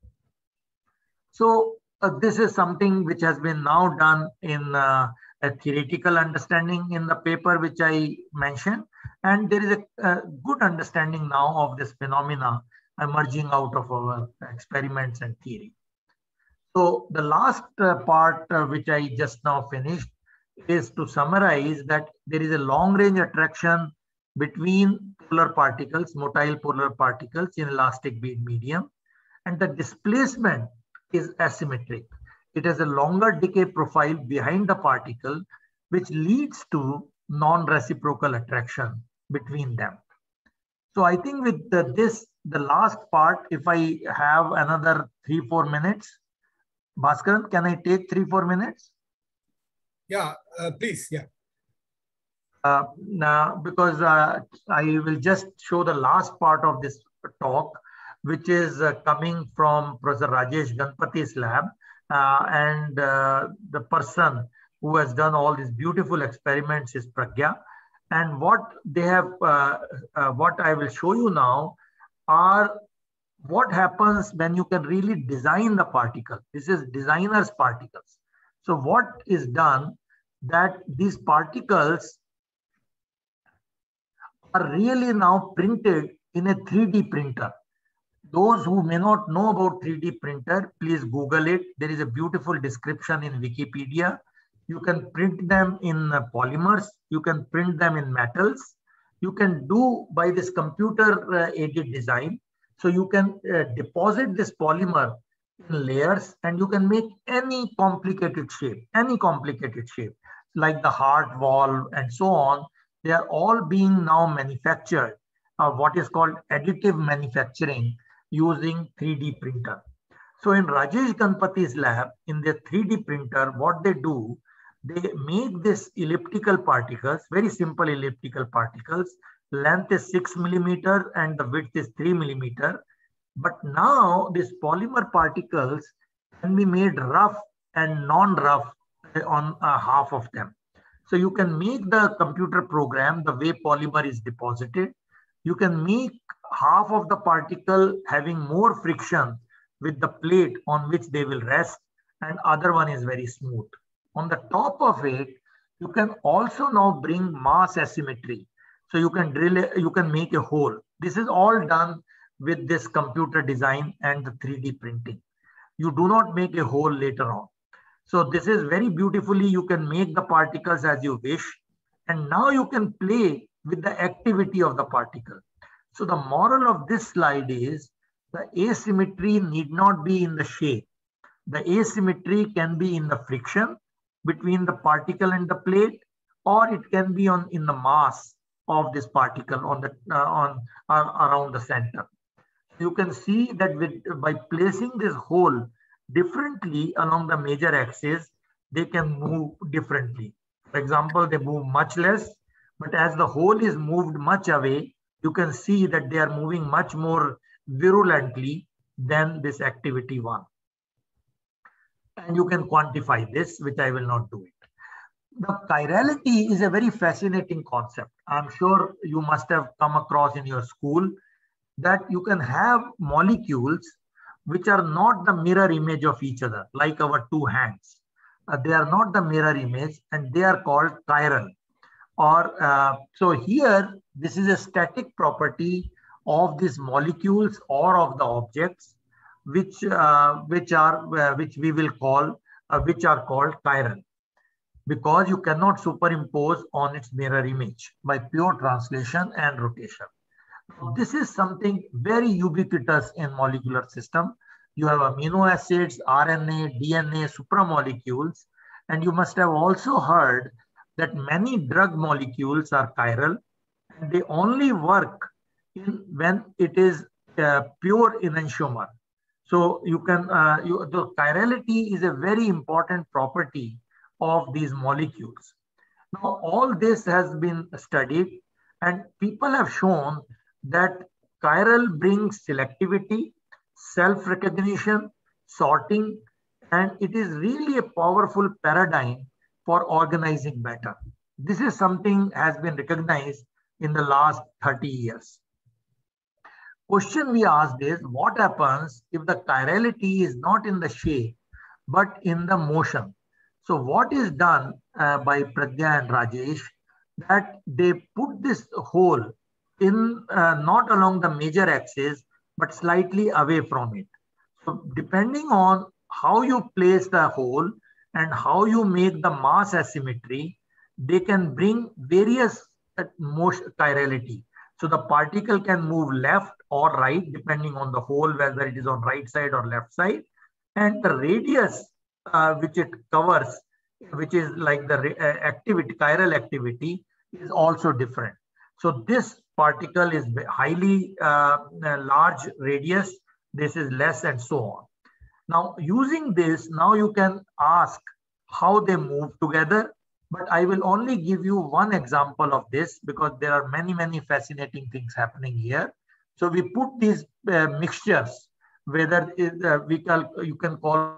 So uh, this is something which has been now done in uh, a theoretical understanding in the paper which I mentioned. And there is a, a good understanding now of this phenomena emerging out of our experiments and theory. So the last uh, part uh, which I just now finished is to summarize that there is a long range attraction between polar particles, motile polar particles in elastic beam medium, and the displacement is asymmetric. It has a longer decay profile behind the particle, which leads to non-reciprocal attraction between them. So I think with the, this, the last part, if I have another three, four minutes, Bhaskaran, can I take three, four minutes? Yeah, uh, please, yeah. Uh, now, because uh, I will just show the last part of this talk, which is uh, coming from Professor Rajesh Ganpati's lab, uh, and uh, the person who has done all these beautiful experiments is Pragya. And what they have, uh, uh, what I will show you now are what happens when you can really design the particle. This is designer's particles. So what is done that these particles are really now printed in a three D printer. Those who may not know about three D printer, please Google it. There is a beautiful description in Wikipedia. You can print them in polymers. You can print them in metals. You can do by this computer uh, aided design. So you can uh, deposit this polymer in layers and you can make any complicated shape, any complicated shape, like the heart valve and so on. They are all being now manufactured, uh, what is called additive manufacturing using three D printer. So in Rajesh Ganpati's lab, in their three D printer, what they do, they make this elliptical particles, very simple elliptical particles. Length is six millimeter and the width is three millimeter. But now these polymer particles can be made rough and non-rough on uh, half of them. So you can make the computer program the way polymer is deposited. You can make half of the particle having more friction with the plate on which they will rest, and other one is very smooth. On the top of it, you can also now bring mass asymmetry. So you can drill, you can make a hole. This is all done with this computer design and the three D printing. You do not make a hole later on. So this is very beautifully, you can make the particles as you wish. And now you can play with the activity of the particle. So the moral of this slide is the asymmetry need not be in the shape. The asymmetry can be in the friction between the particle and the plate, or it can be on in the mass of this particle on the uh, on uh, around the center. You can see that with by placing this hole differently along the major axis, they can move differently. For example, they move much less, but as the hole is moved much away, you can see that they are moving much more virulently than this activity one. And you can quantify this, which I will not do it. The chirality is a very fascinating concept. I'm sure you must have come across in your school that you can have molecules which are not the mirror image of each other, like our two hands. Uh, they are not the mirror image and they are called chiral. Or uh, so here, this is a static property of these molecules or of the objects, which uh, which are uh, which we will call uh, which are called chiral, because you cannot superimpose on its mirror image by pure translation and rotation. This is something very ubiquitous in molecular system. You have amino acids, R N A, D N A, supramolecules, and you must have also heard that many drug molecules are chiral, and they only work in when it is uh, pure enantiomer. So you can, uh, you, the chirality is a very important property of these molecules. Now, all this has been studied, and people have shown that chiral brings selectivity, self-recognition, sorting, and it is really a powerful paradigm for organizing matter. This is something has been recognized in the last thirty years. Question we asked is, what happens if the chirality is not in the shape, but in the motion? So what is done uh, by Pradya and Rajesh, that they put this hole in uh, not along the major axis, but slightly away from it. So depending on how you place the hole and how you make the mass asymmetry, they can bring various uh, motion chirality. So the particle can move left or right, depending on the hole, whether it is on right side or left side. And the radius uh, which it covers, which is like the uh, activity, chiral activity, is also different. So this particle is highly uh, large radius, this is less, and so on. Now, using this, now you can ask how they move together. But I will only give you one example of this because there are many, many fascinating things happening here. So we put these uh, mixtures, whether it, uh, we call, you can call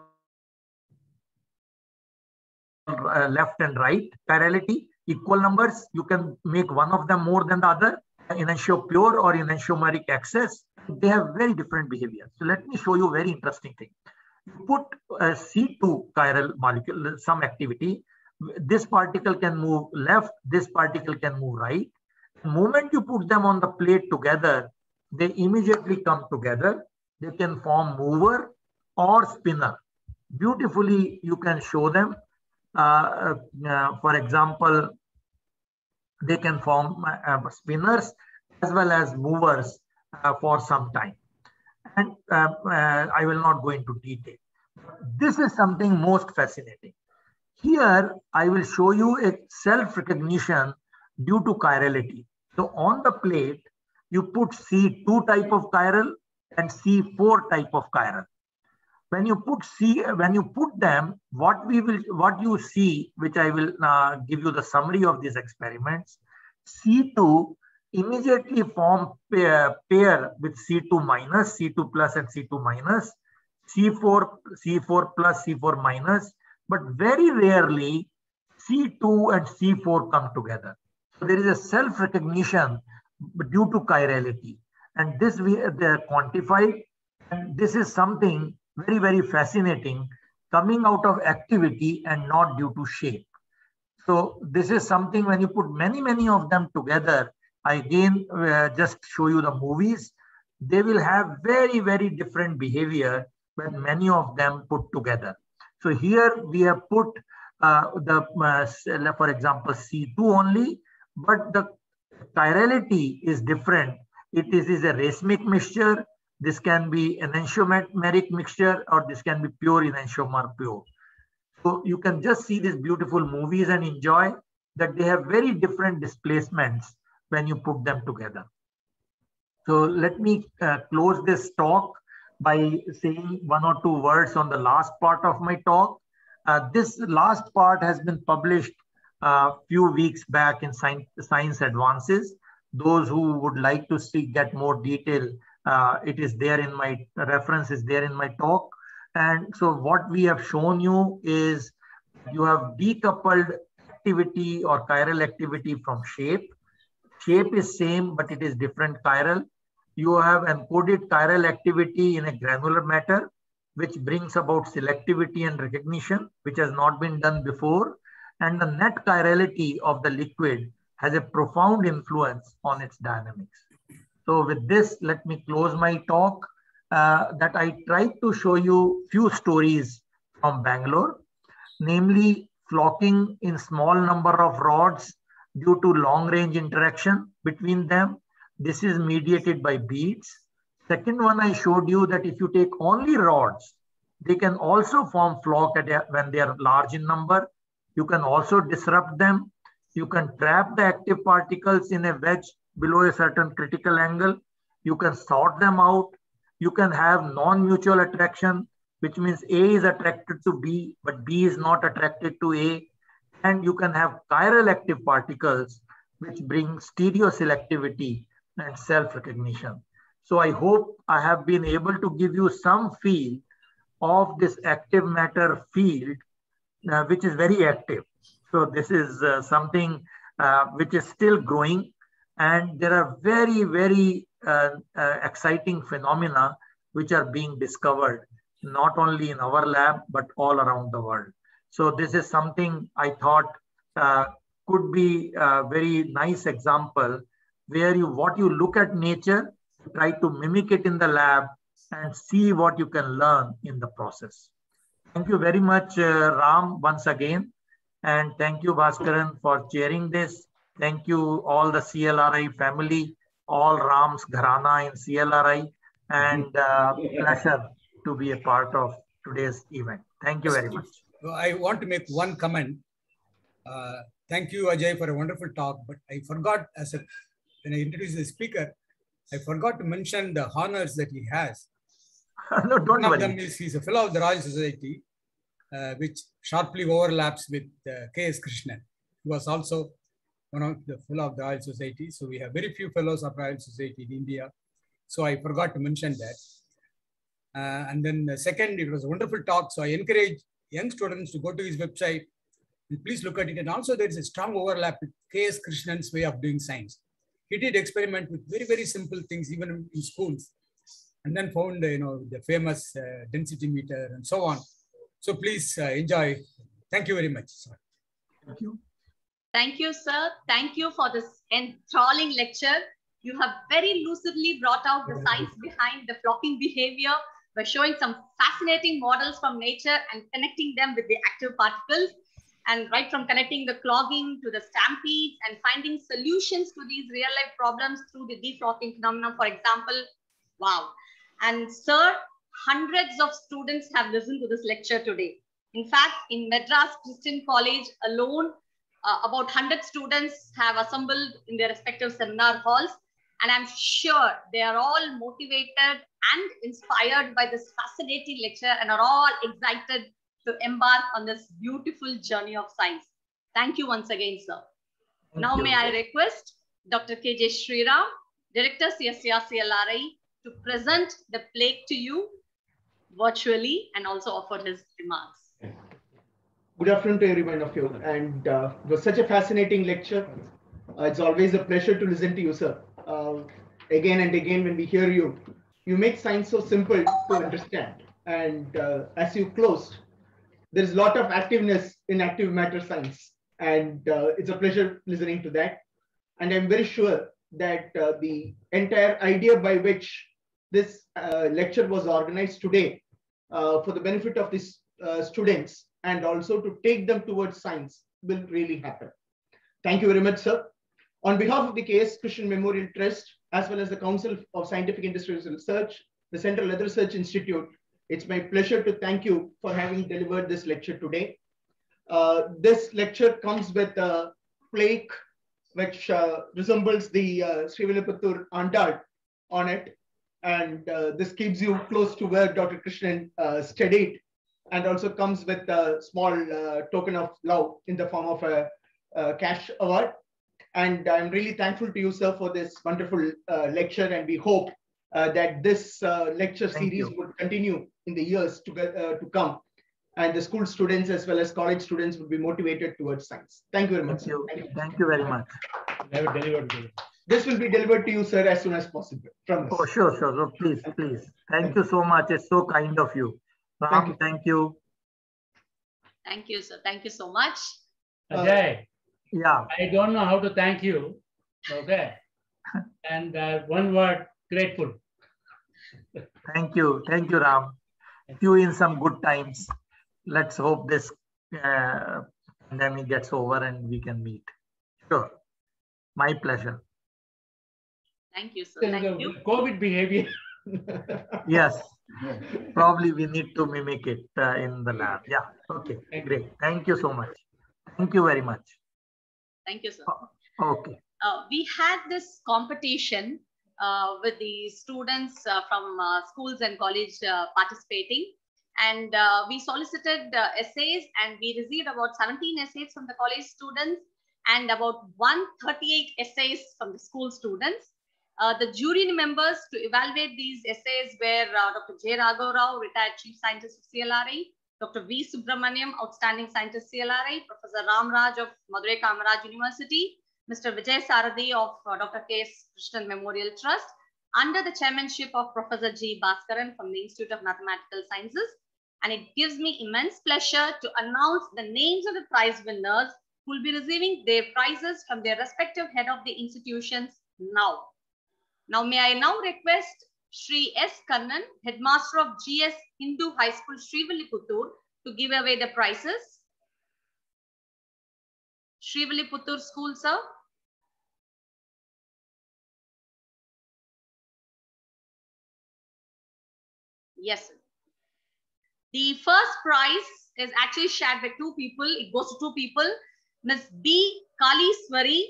uh, left and right chirality, equal numbers. You can make one of them more than the other, enantio pure or enantiomeric excess. They have very different behavior. So let me show you a very interesting thing. You put a C two chiral molecule, some activity. This particle can move left, this particle can move right. The moment you put them on the plate together, they immediately come together. They can form mover or spinner. Beautifully, you can show them. Uh, uh, for example, they can form uh, spinners as well as movers uh, for some time. And uh, uh, I will not go into detail. This is something most fascinating. Here, I will show you a self-recognition due to chirality. So on the plate, you put C two type of chiral and C four type of chiral. When you put C, when you put them, what we will, what you see, which I will uh, give you the summary of these experiments, C two immediately form pair, pair with C two minus, C two plus and C two minus, C four, C four plus, C four minus. But very rarely C two and C four come together. So there is a self-recognition due to chirality. And this we they are quantified. And this is something very, very fascinating coming out of activity and not due to shape. So this is something when you put many, many of them together, I again uh, just show you the movies. They will have very, very different behavior when many of them put together. So here we have put uh, the, uh, for example, C two only, but the chirality is different. It is, is a racemic mixture. This can be an enantiomeric mixture, or this can be pure enantiomer pure. So you can just see these beautiful movies and enjoy that they have very different displacements when you put them together. So let me uh, close this talk by saying one or two words on the last part of my talk. Uh, this last part has been published a uh, few weeks back in Science, Science Advances. Those who would like to see, get more detail, uh, it is there in my reference, is there in my talk. And so what we have shown you is you have decoupled activity or chiral activity from shape. Shape is same, but it is different chiral. You have encoded chiral activity in a granular matter, which brings about selectivity and recognition, which has not been done before. And the net chirality of the liquid has a profound influence on its dynamics. So with this, let me close my talk. Uh, that I tried to show you few stories from Bangalore, namely flocking in small number of rods due to long range interaction between them. This is mediated by beads. Second one, I showed you that if you take only rods, they can also form flock at a, when they are large in number. You can also disrupt them. You can trap the active particles in a wedge below a certain critical angle. You can sort them out. You can have non-mutual attraction, which means A is attracted to B, but B is not attracted to A. And you can have chiral active particles, which bring stereo selectivity and self-recognition. So I hope I have been able to give you some feel of this active matter field, uh, which is very active. So this is uh, something uh, which is still growing, and there are very, very uh, uh, exciting phenomena which are being discovered, not only in our lab, but all around the world. So this is something I thought uh, could be a very nice example where you, what you look at nature, try to mimic it in the lab and see what you can learn in the process. Thank you very much, uh, Ram, once again. And thank you, Bhaskaran, for chairing this. Thank you, all the C L R I family, all Ram's Gharana in C L R I, and uh, pleasure to be a part of today's event. Thank you very much. I want to make one comment. Uh, thank you, Ajay, for a wonderful talk, but I forgot, as a, when I introduced the speaker, I forgot to mention the honors that he has. No, don't One worry. of them is he's a fellow of the Royal Society, uh, which sharply overlaps with uh, K S Krishnan, who was also one of the fellow of the Royal Society. So we have very few fellows of Royal Society in India. So I forgot to mention that. Uh, and then the second, it was a wonderful talk. So I encourage young students to go to his website and please look at it. And also there is a strong overlap with K S Krishnan's way of doing science. He did experiment with very, very simple things, even in, in schools, and then found, you know, the famous uh, density meter and so on. So please uh, enjoy. Thank you very much. Sir. Thank you. Thank you, sir. Thank you for this enthralling lecture. You have very lucidly brought out the science behind the flocking behavior by showing some fascinating models from nature and connecting them with the active particles. And right from connecting the clogging to the stampedes and finding solutions to these real life problems through the deflocking phenomenon, for example. Wow. And sir, hundreds of students have listened to this lecture today. In fact, in Madras Christian College alone, uh, about one hundred students have assembled in their respective seminar halls. And I'm sure they are all motivated and inspired by this fascinating lecture and are all excited to embark on this beautiful journey of science. Thank you once again, sir. Thank now you. may I request Doctor K J Sriram, Director C S C R C L R I, to present the plaque to you virtually and also offer his remarks. Good afternoon to every one of you. And uh, it was such a fascinating lecture. Uh, it's always a pleasure to listen to you, sir. Uh, again and again, when we hear you, you make science so simple to understand. And uh, as you closed, there's a lot of activeness in active matter science. And uh, it's a pleasure listening to that. And I'm very sure that uh, the entire idea by which this uh, lecture was organized today uh, for the benefit of these uh, students and also to take them towards science will really happen. Thank you very much, sir. On behalf of the K S Krishnan Memorial Trust, as well as the Council of Scientific Industrial Research, the Central Leather Research Institute, it's my pleasure to thank you for having delivered this lecture today. Uh, this lecture comes with a plaque which uh, resembles the uh, Srivilliputtur Andal on it. And uh, this keeps you close to where Doctor Krishnan uh, studied, and also comes with a small uh, token of love in the form of a, a cash award. And I'm really thankful to you, sir, for this wonderful uh, lecture. And we hope uh, that this uh, lecture Thank series you. would continue in the years to, uh, to come. And the school students as well as college students would be motivated towards science. Thank you very much. Thank you. Thank you. Thank you very much. Never delivered to you. This will be delivered to you, sir, as soon as possible from us. Oh, sure, sure. So please, please. Thank you so much. It's so kind of you. Ram, Thank you. thank you. Thank you, sir. Thank you so much. Ajay, Yeah. I don't know how to thank you. Okay. And uh, one word, grateful. Thank you. Thank you, Ram. You in some good times. Let's hope this uh, pandemic gets over and we can meet. Sure. My pleasure. Thank you, sir. This is Thank the you. COVID behavior. Yes, probably we need to mimic it uh, in the lab. Yeah, okay, great. Thank you so much. Thank you very much. Thank you, sir. Okay. Uh, we had this competition uh, with the students uh, from uh, schools and college uh, participating. And uh, we solicited uh, essays, and we received about seventeen essays from the college students and about one hundred thirty-eight essays from the school students. Uh, the jury members to evaluate these essays were uh, Doctor J. Raghav Rao, retired Chief Scientist of C L R I, Doctor V. Subramaniam, Outstanding Scientist C L R I, Professor Ram Raj of Madurai Kamaraj University, Mister Vijay Sarathi of uh, Doctor K S Krishnan Memorial Trust, under the chairmanship of Professor G. Bhaskaran from the Institute of Mathematical Sciences. And it gives me immense pleasure to announce the names of the prize winners who will be receiving their prizes from their respective head of the institutions now. Now, may I now request Shri S. Kannan, Headmaster of G S Hindu High School, Srivilliputtur, to give away the prizes. Srivilliputtur School, sir. Yes, sir. The first prize is actually shared by two people. It goes to two people, Miss B. Kaliswari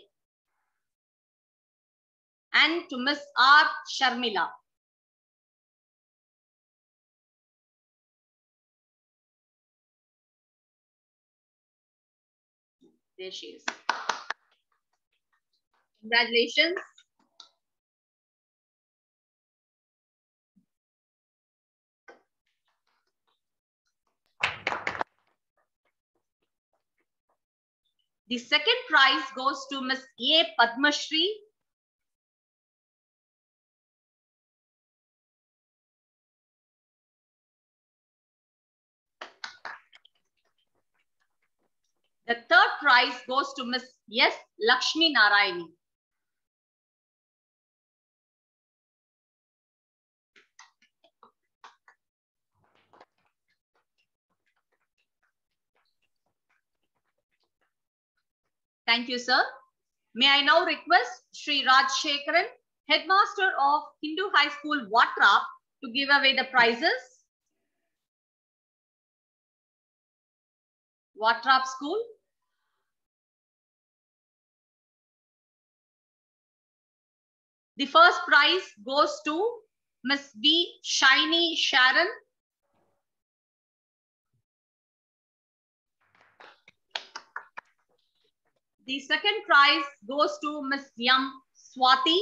and to Miss R. Sharmila. There she is. Congratulations. The second prize goes to Miss A. Padmashri. The third prize goes to Miss S. Lakshmi Narayani. Thank you, sir. May I now request Shri Raj Shekaran, Headmaster of Hindu High School, Watrap, to give away the prizes. Watrap School. The first prize goes to Miss B. Shiny Sharon. The second prize goes to Miss Yam Swati.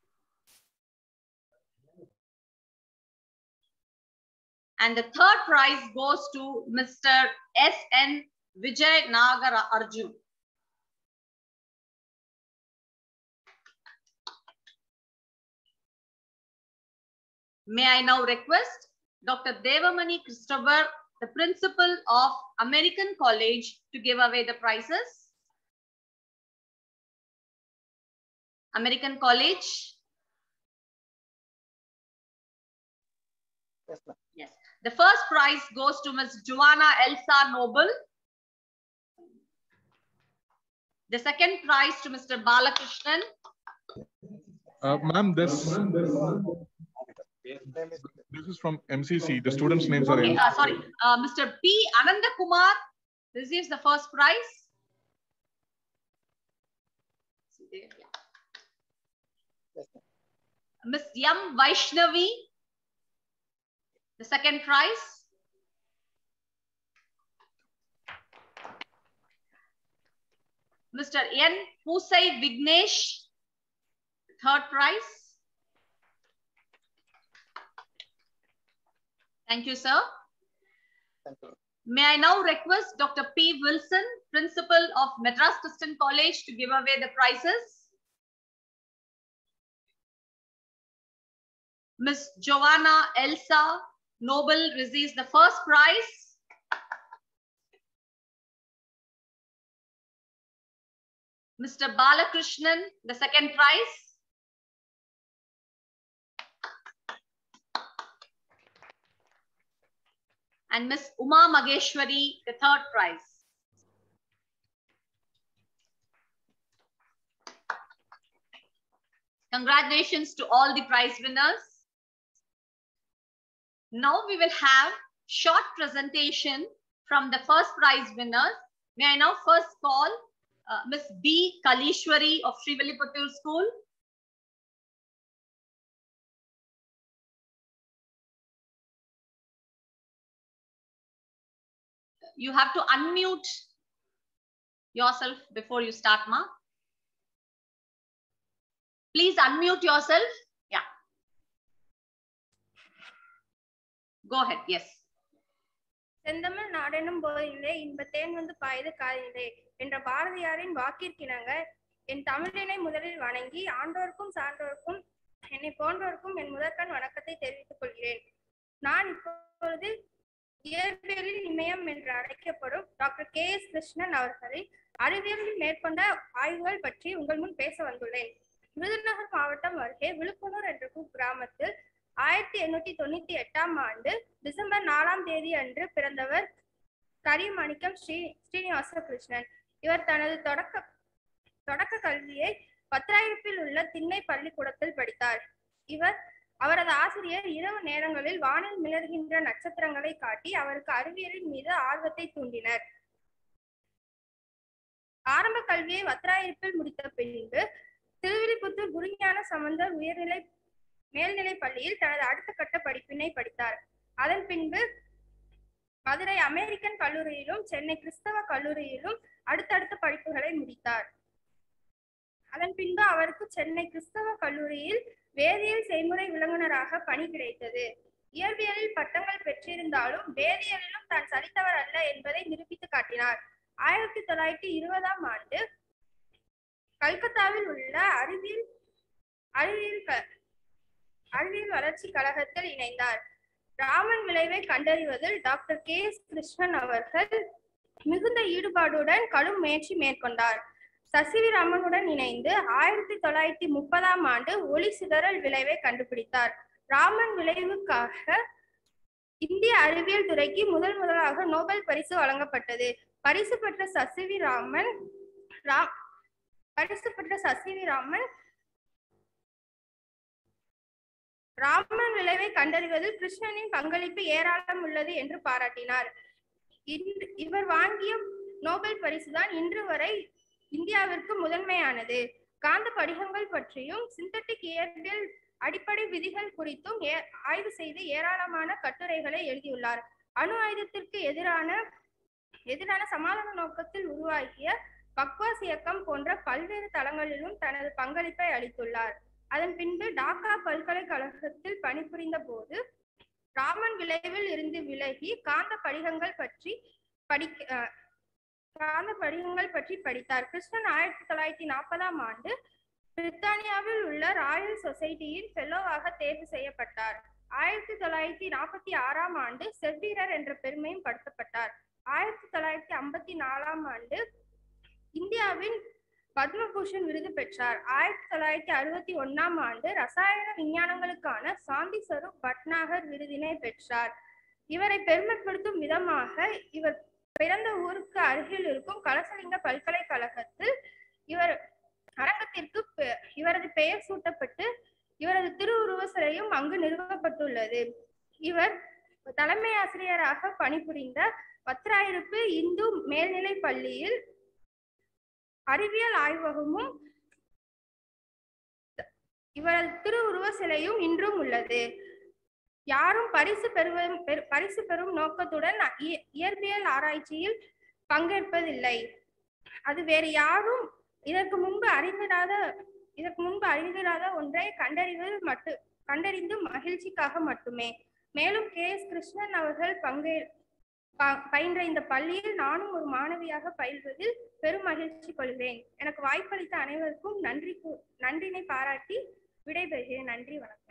And the third prize goes to Mister S N Vijay Nagara Arjun. May I now request Doctor Devamani Christopher, the principal of American College, to give away the prizes. American College. Yes, ma'am. Yes. The first prize goes to Miss Joanna Elsa Noble. The second prize to Mister Balakrishnan. Uh, Ma'am, this, this is from M C C. The students' names are Okay, in. uh, sorry. Uh, Mister P. Ananda Kumar receives the first prize. Yes, ma'am. Miss Yam Vaishnavi, the second prize. Mister N. Pusai Vignesh, third prize. Thank you, sir. Thank you. May I now request Doctor P. Wilson, Principal of Madras Christian College, to give away the prizes. Miss Joanna Elsa Noble receives the first prize. Mister Balakrishnan, the second prize. And Miss Uma Mageshwari, the third prize. Congratulations to all the prize winners. Now we will have short presentation from the first prize winners. May I now first call uh, Miss B. Kalishwari of Srivilliputturu School. You have to unmute yourself before you start, ma. Please unmute yourself. Yeah. Go ahead. Yes. செந்தமிழ் நாடெனும் போதிலே இன்பத்தேன் வந்து பாய்து காதிலே என்ற பாரதியாரின் வாக்கிற்கிணங்க என் தமிழினை முதலில் வணங்கி ஆண்டோருக்கும் சான்றோருக்கும் என்னை போன்றோருக்கும் என் முதற்கண் வணக்கத்தை தெரிவித்துக் கொள்கிறேன். நான் இப்பொழுது இயற்பியலில் இமயம் என்று அழைக்கப்படும் டாக்டர் கே எஸ் கிருஷ்ணன் அவர்களின் அறிவியலில் மேற்கொண்ட ஆய்வுகள் பற்றி உங்கள் முன் பேச வந்துள்ளேன். விருதுநகர் மாவட்டம் அருகே விழுப்புணர் என்ற கிராமத்தில் ஆயிரத்தி எண்ணூத்தி தொண்ணூத்தி எட்டாம் ஆண்டு டிசம்பர் நாலாம் தேதி அன்று பிறந்தவர் கரிமாணிக்கம் ஸ்ரீ ஸ்ரீனிவாச கிருஷ்ணன். இவர் தனது தொடக்க தொடக்க கல்வியை பத்ராயிருப்பில் உள்ள திண்ணை பள்ளிக்கூடத்தில் படித்தார். இவர் அவரது ஆசிரியர் இரவு நேரங்களில் வானில் மிளர்கின்ற நட்சத்திரங்களை காட்டி அவருக்கு அறிவியலின் மீது ஆர்வத்தை தூண்டினர். ஆரம்ப கல்வியை வத்ராயிருப்பில் முடித்த பின்பு திருவில்லிபுத்தூர் குருஞான சம்பந்தர் உயர்நிலை மேல்நிலை பள்ளியில் தனது அடுத்த கட்ட படிப்பினை படித்தார். அதன் பின்பு மதுரை அமெரிக்கன் கல்லூரியிலும் சென்னை கிறிஸ்தவ கல்லூரியிலும் அடுத்தடுத்த படிப்புகளை முடித்தார். அதன் பின்பு அவருக்கு சென்னை கிறிஸ்தவ கல்லூரியில் வேதியியல் செய்முறை விளங்குனராக பணி கிடைத்தது. இயற்பியலில் பட்டங்கள் பெற்றிருந்தாலும் வேதியியலிலும் தான் சலித்தவர் அல்ல என்பதை நிரூபித்து காட்டினார். ஆயிரத்தி தொள்ளாயிரத்தி இருபதாம் ஆண்டு கல்கத்தாவில் உள்ள அறிவியல் அறிவியல் அறிவியல் வளர்ச்சி கழகத்தில் இணைந்தார். ராமன் விளைவை கண்டறிவதில் டாக்டர் கே எஸ் கிருஷ்ணன் அவர்கள் மிகுந்த ஈடுபாடுடன் கடும் முயற்சி மேற்கொண்டார். சசிவி ராமனுடன் இணைந்து ஆயிரத்தி தொள்ளாயிரத்தி முப்பதாம் ஆண்டு ஒளி சிதறல் விளைவை கண்டுபிடித்தார். ராமன் விளைவுக்காக இந்திய அறிவியல் துறைக்கு முதல் முதலாக நோபல் பரிசு வழங்கப்பட்டது. பரிசு பெற்ற சசிவி ராமன் ராம் பரிசு பெற்ற சசிவி ராமன் ராமன் விளைவை கண்டறிவதில் கிருஷ்ணனின் பங்களிப்பு ஏராளம் உள்ளது என்று பாராட்டினார். இவர் வாங்கிய நோபல் பரிசுதான் இன்று வரை இந்தியாவிற்கு முதன்மையானது. காந்த படிகங்கள் பற்றியும் சிந்தட்டிக் இயற்பியல் அடிப்படை விதிகள் குறித்தும் ஆய்வு செய்து ஏராளமான கட்டுரைகளை எழுதியுள்ளார். அணு ஆயுதத்திற்கு எதிரான எதிரான சமாதான நோக்கத்தில் உருவாகிய பக்வாஸ் இயக்கம் போன்ற பல்வேறு தளங்களிலும் தனது பங்களிப்பை அளித்துள்ளார். அதன் பின்பு டாக்கா பல்கலைக்கழகத்தில் பணிபுரிந்த போது ராமன் விளைவில் இருந்து விலகி காந்த படிகங்கள் பற்றி படிக்க காந்த படிகங்கள் பற்றி படித்தார். கிருஷ்ணன் ஆயிரத்தி தொள்ளாயிரத்தி நாற்பதாம் ஆண்டு பிரித்தானியாவில் உள்ள ராயல் சொசைட்டியின் ஃபெல்லோவாக தேர்வு செய்யப்பட்டார். ஆயிரத்தி தொள்ளாயிரத்தி நாற்பத்தி ஆறாம் ஆண்டு செவ்வீரர் என்ற பெருமையும் படுத்தப்பட்டார். ஆயிரத்தி தொள்ளாயிரத்தி ஐம்பத்தி நாலாம் ஆண்டு இந்தியாவின் பத்மபூஷன் விருது பெற்றார். ஆயிரத்தி தொள்ளாயிரத்தி அறுபத்தி ஒன்னாம் ஆண்டு ரசாயன விஞ்ஞானங்களுக்கான சாந்தி ஸ்வரூப் பட்நாகர் விருதினை பெற்றார். இவரை பெருமைப்படுத்தும் விதமாக இவர் பிறந்த ஊருக்கு அருகில் இருக்கும் கலசலிங்க பல்கலைக்கழகத்தில் இவர் அரங்கத்திற்கு இவரது பெயர் சூட்டப்பட்டு இவரது திருவுருவ சிலையும் அங்கு நிறுவப்பட்டுள்ளது. இவர் தலைமை ஆசிரியராக பணிபுரிந்த பத்ராயிருப்பு இந்து மேல்நிலை பள்ளியில் அறிவியல் ஆய்வகமும் இவரது திருவுருவ சிலையும் இன்றும் உள்ளது. யாரும் பரிசு பெறுவதும் பரிசு பெறும் நோக்கத்துடன் இயற்பியல் ஆராய்ச்சியில் பங்கேற்பதில்லை. அது வேறு யாரும் இதற்கு முன்பு அறிந்திராத இதற்கு முன்பு அறிந்திராத ஒன்றை கண்டறிவது மட்டு கண்டறிந்து மகிழ்ச்சிக்காக மட்டுமே. மேலும் கே எஸ் கிருஷ்ணன் அவர்கள் பங்கே பயின்ற இந்த பள்ளியில் நானும் ஒரு மாணவியாக பயில்வதில் பெரும் மகிழ்ச்சி கொள்கிறேன். எனக்கு வாய்ப்பளித்த அனைவருக்கும் நன்றி நன்றினை பாராட்டி விடைபெறுகிறேன். நன்றி, வணக்கம்.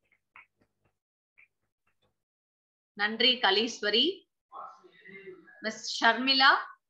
நன்றி Kaleeswari. Miss Sharmila.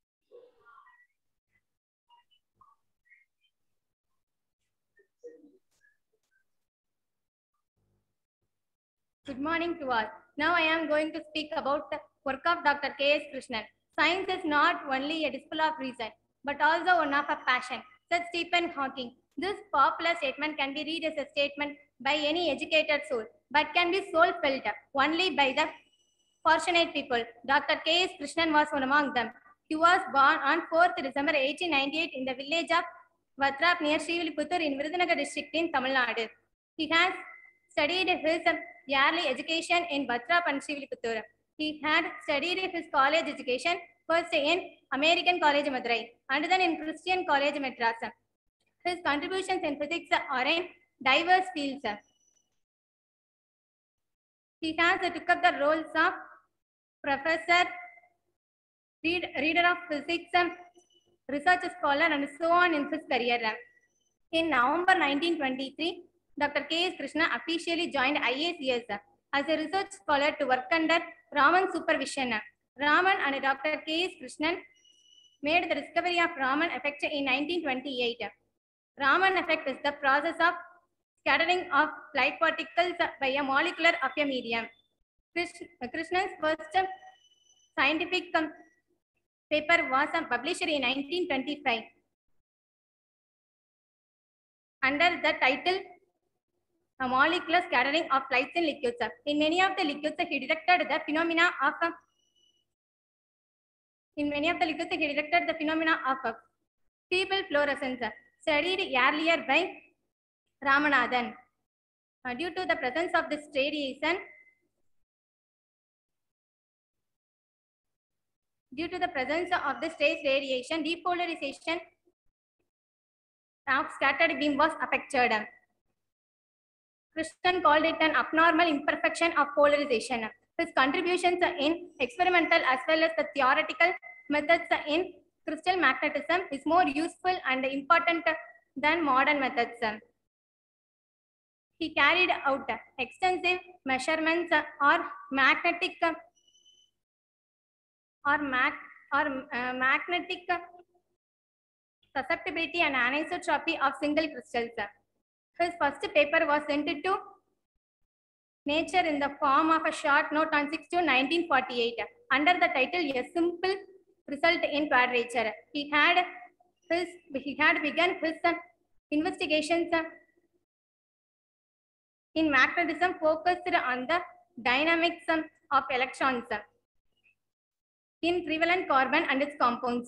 Good morning to all. Now I am going to speak about the work of Doctor K S Krishnan. Science is not only a display of reason, but also one of a passion, said Stephen Hawking. This popular statement can be read as a statement by any educated soul. but can be soul felt only by the fortunate people. Doctor K S Krishnan was one among them. He was born on fourth December eighteen ninety-eight in the village of Vatrap near Srivilliputturu in Virudhunagar district in Tamil Nadu. He has studied his yearly education in Vatrap and Srivilliputturu. He had studied his college education first in American College Madurai and then in Christian College Madras. His contributions in physics are in diverse fields. He has took up the roles of professor, read, reader of physics, research scholar, and so on in his career. In November nineteen twenty-three, Doctor K S Krishna officially joined I A C S as a research scholar to work under Raman supervision. Raman and Doctor K S Krishnan made the discovery of Raman effect in nineteen twenty-eight. Raman effect is the process of scattering of light particles by a molecular of a medium. Krishnan's first scientific paper was published in nineteen twenty-five under the title A Molecular Scattering of Lights in Liquids. In many of the liquids, he detected the phenomena of in many of the liquids, he detected the phenomena of feeble fluorescence, studied earlier by Ramanathan. Uh, due to the presence of this radiation, due to the presence of this trace radiation, depolarization of scattered beam was affected. Krishnan called it an abnormal imperfection of polarization. His contributions in experimental as well as the theoretical methods in crystal magnetism is more useful and important than modern methods. He carried out extensive measurements or magnetic or, mag, or uh, magnetic susceptibility and anisotropy of single crystals. His first paper was sent to Nature in the form of a short note on six June nineteen forty-eight under the title A Simple Result in Quadrature. He had his he had begun his investigations in magnetism focused on the dynamics of electrons in prevalent carbon and its compounds.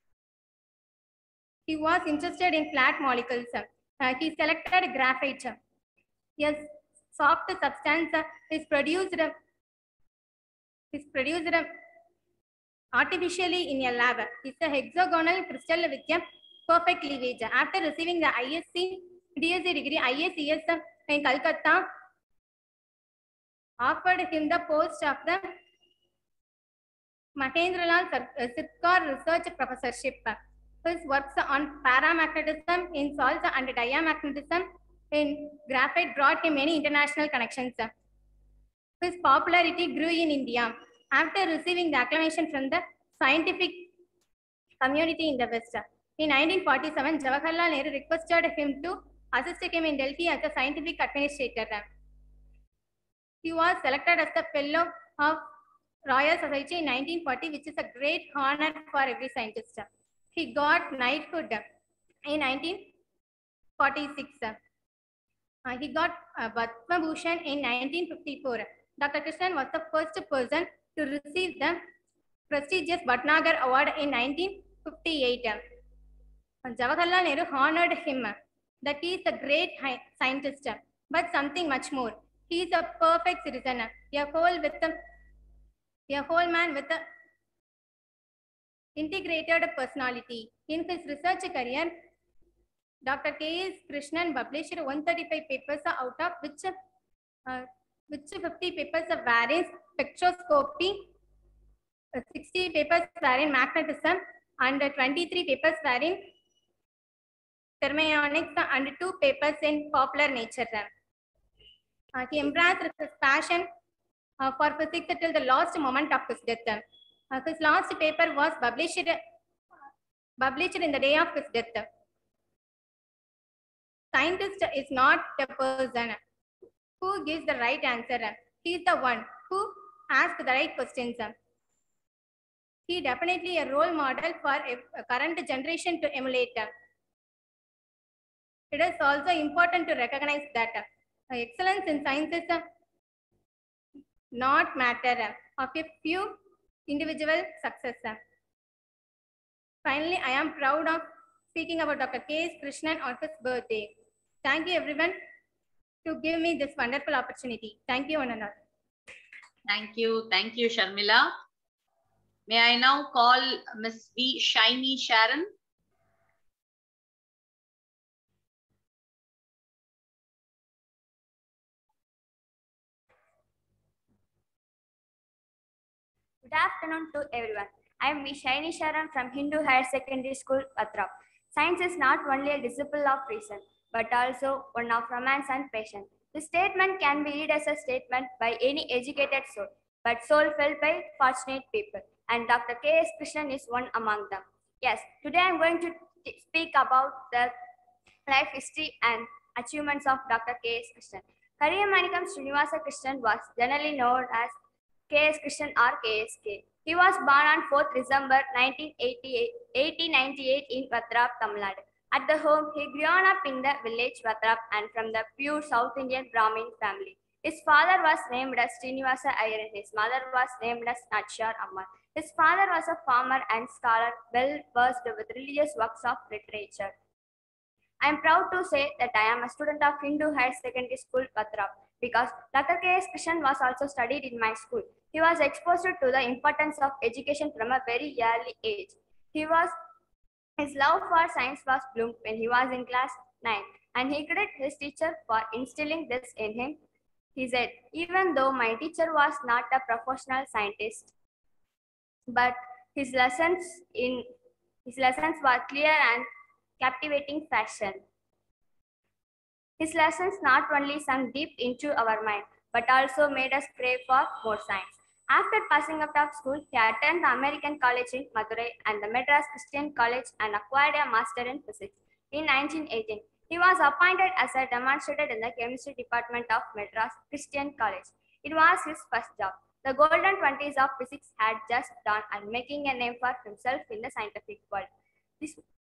He was interested in flat molecules. Uh, he selected graphite. Yes, soft substance is produced is produced artificially in a lab. It's a hexagonal crystal with a perfect cleavage. After receiving the I S C D S C degree, I A C S in Calcutta offered him the post of the Mahendralal Sircar Research Professorship. His works on paramagnetism in salts and diamagnetism in graphite brought him many international connections. His popularity grew in India. After receiving the acclamation from the scientific community in the West, in nineteen forty-seven, Jawaharlal Nehru requested him to assist him in Delhi as a scientific administrator. He was selected as the Fellow of Royal Society in nineteen forty, which is a great honor for every scientist. He got knighthood in nineteen forty-six. Uh, he got uh, Padma Bhushan in nineteen fifty-four. Doctor Krishnan was the first person to receive the prestigious Bhatnagar Award in nineteen fifty-eight. Uh, Jawaharlal Nehru honored him that he is a great scientist, but something much more. He is a perfect citizen, a whole with a, a whole man with a integrated personality. In his research career, Doctor K S Krishnan published one hundred thirty-five papers, out of which, uh, which fifty papers were in spectroscopy, uh, sixty papers were in magnetism, and twenty-three papers were in thermionics, and two papers in popular nature. Uh, he embraced his passion uh, for physics till the last moment of his death. Uh, his last paper was published, uh, published in the day of his death. Scientist is not a person who gives the right answer. He is the one who asks the right questions. He is definitely a role model for a current generation to emulate. It is also important to recognize that excellence in sciences not matter of a few individual success. Finally, I am proud of speaking about Doctor K S Krishnan on his birthday. Thank you everyone to give me this wonderful opportunity. Thank you, one and all. Thank you. Thank you, Sharmila. May I now call Miss V. Shiny Sharon? Good afternoon to everyone. I am V. Shiny Sharan from Hindu Higher Secondary School, Patrap. Science is not only a disciple of reason, but also one of romance and passion. This statement can be read as a statement by any educated soul, but soul felt by fortunate people. And Doctor K S Krishnan is one among them. Yes, today I am going to speak about the life history and achievements of Doctor K S Krishnan. Kariyamanikam Srinivasa Krishnan was generally known as K S Krishnan or K S K. He was born on fourth December nineteen ninety-eight in Vatrap, Tamil Nadu. At the home, he grew up in the village Vatrap and from the pure South Indian Brahmin family. His father was named as Srinivasa Iyer and his mother was named as Natshar Amma. His father was a farmer and scholar, well versed with religious works of literature. I am proud to say that I am a student of Hindu Higher Secondary School, Patrap, because Doctor K S Krishnan was also studied in my school. He was exposed to the importance of education from a very early age. He was, his love for science was bloomed when he was in class nine, and he credited his teacher for instilling this in him. He said, even though my teacher was not a professional scientist, but his lessons in his lessons were clear and captivating fashion. His lessons not only sunk deep into our mind, but also made us crave for more science. After passing out of school, he attended the American College in Madurai and the Madras Christian College and acquired a master in physics. In nineteen eighteen, he was appointed as a demonstrator in the chemistry department of Madras Christian College. It was his first job. The golden twenties of physics had just dawned and making a name for himself in the scientific world. This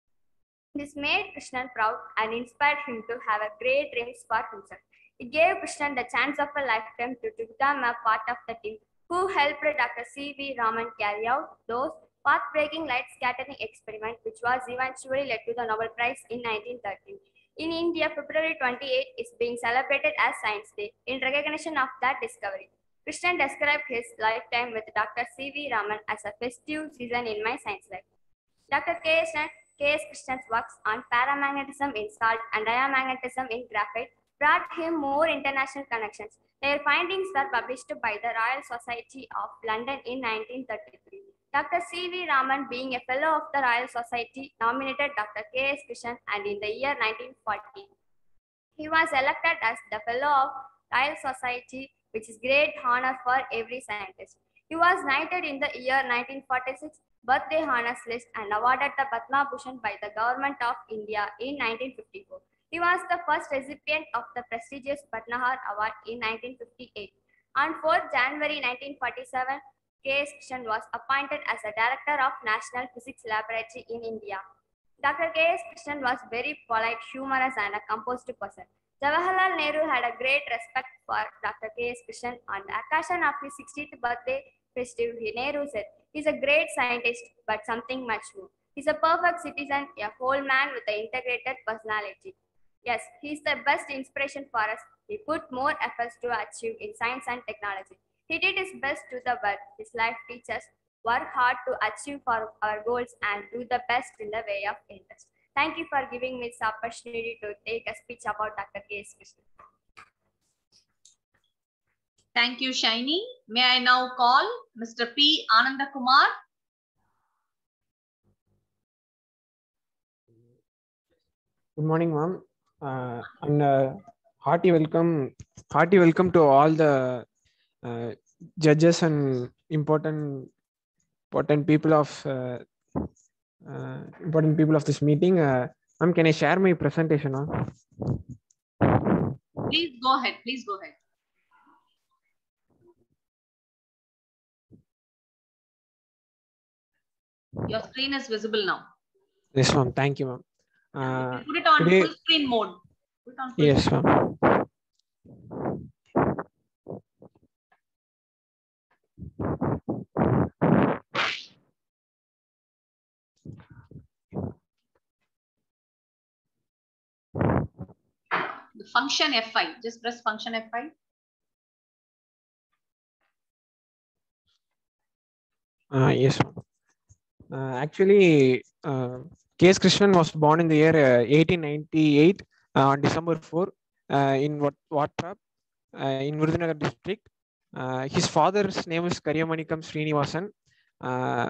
This made Krishnan proud and inspired him to have a great dreams for himself. It gave Krishnan the chance of a lifetime to, to become a part of the team who helped Doctor C V Raman carry out those path-breaking light scattering experiment, which was eventually led to the Nobel Prize in nineteen thirteen. In India, February twenty-eighth is being celebrated as Science Day in recognition of that discovery. Krishnan described his lifetime with Doctor C V Raman as a festive season in my science life. Doctor K S Krishnan's works on paramagnetism in salt and diamagnetism in graphite brought him more international connections. Their findings were published by the Royal Society of London in nineteen thirty-three. Doctor C V Raman, being a fellow of the Royal Society, nominated Doctor K S Krishnan, and in the year nineteen forty, he was elected as the fellow of Royal Society, which is great honor for every scientist. He was knighted in the year nineteen forty-six birthday honors list and awarded the Padma Bhushan by the Government of India in nineteen fifty-four. He was the first recipient of the prestigious Padma Award in nineteen fifty-eight. On fourth January nineteen forty-seven, K S Krishnan was appointed as a director of National Physics Laboratory in India. Doctor K S Krishnan was very polite, humorous, and a composed person. Jawaharlal Nehru had a great respect for Doctor K S Krishnan. On the occasion of his sixtieth birthday festive, Nehru said, "He's a great scientist, but something much more. He's a perfect citizen, a whole man with an integrated personality. Yes, he's the best inspiration for us. He put more efforts to achieve in science and technology. He did his best to the world. His life teaches, work hard to achieve for our goals and do the best in the way of interest." Thank you for giving me this opportunity to take a speech about Doctor K S Krishnan. Thank you, Shiny. May I now call Mister P. Ananda Kumar? Good morning, ma'am. Uh, and uh, hearty welcome, hearty welcome to all the uh, judges and important, important people of uh, uh, important people of this meeting. Uh, ma'am, can I share my presentation now? Please go ahead. Please go ahead. Your screen is visible now. Yes, ma'am. Thank you, ma'am. Uh, put it on today, full screen mode. Put it on full yes, screen. ma'am. function F five. Just press function F five. Uh, yes. Uh, actually, uh, K S Krishnan was born in the year uh, eighteen ninety-eight uh, on December fourth uh, in Wat Vatrap uh, in Virudhunagar district. Uh, his father's name is Karyamanikam Srinivasan. Uh,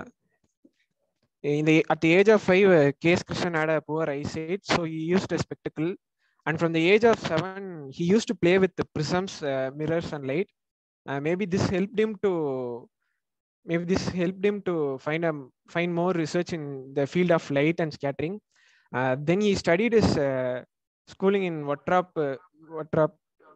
in the at the age of five, uh, K S Krishnan had a poor eyesight, so he used a spectacle. And from the age of seven, he used to play with the prisms, uh, mirrors, and light. Uh, maybe this helped him to maybe this helped him to find a find more research in the field of light and scattering. Uh, then he studied his uh, schooling in Vatrap, uh, Vatrap,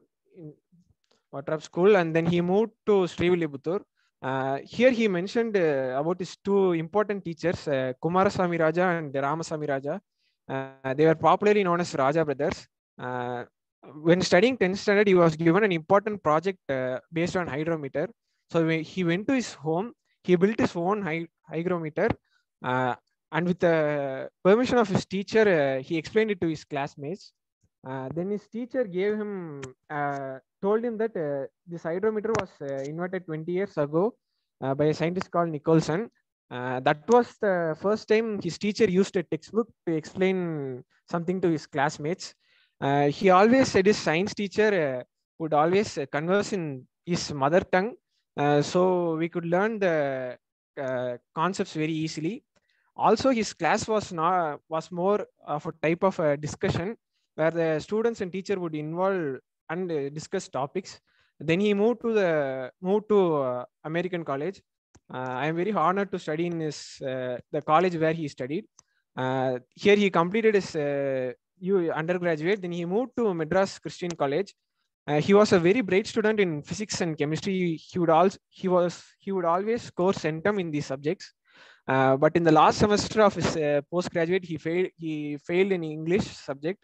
in Vatrap school, and then he moved to Srivilliputur. Uh, here he mentioned uh, about his two important teachers, uh, Kumarasamy Raja and Ramasamy Raja. Uh, they were popularly known as Raja brothers. Uh, when studying tenth standard, he was given an important project uh, based on hydrometer. So when he went to his home, he built his own hy hygrometer, uh, and with the permission of his teacher, uh, he explained it to his classmates. Uh, then his teacher gave him, uh, told him that uh, this hydrometer was uh, invented twenty years ago uh, by a scientist called Nicholson. Uh, that was the first time his teacher used a textbook to explain something to his classmates. Uh, he always said his science teacher uh, would always uh, converse in his mother tongue, uh, so we could learn the uh, concepts very easily. Also, his class was not was more of a type of a discussion where the students and teacher would involve and uh, discuss topics. Then he moved to the moved to uh, American college. Uh, I am very honored to study in his uh, the college where he studied. Uh, here he completed his uh, undergraduate. Then he moved to Madras Christian College. Uh, he was a very bright student in physics and chemistry. He would also he was he would always score centum in these subjects. Uh, but in the last semester of his uh, postgraduate, he failed. He failed in English subject.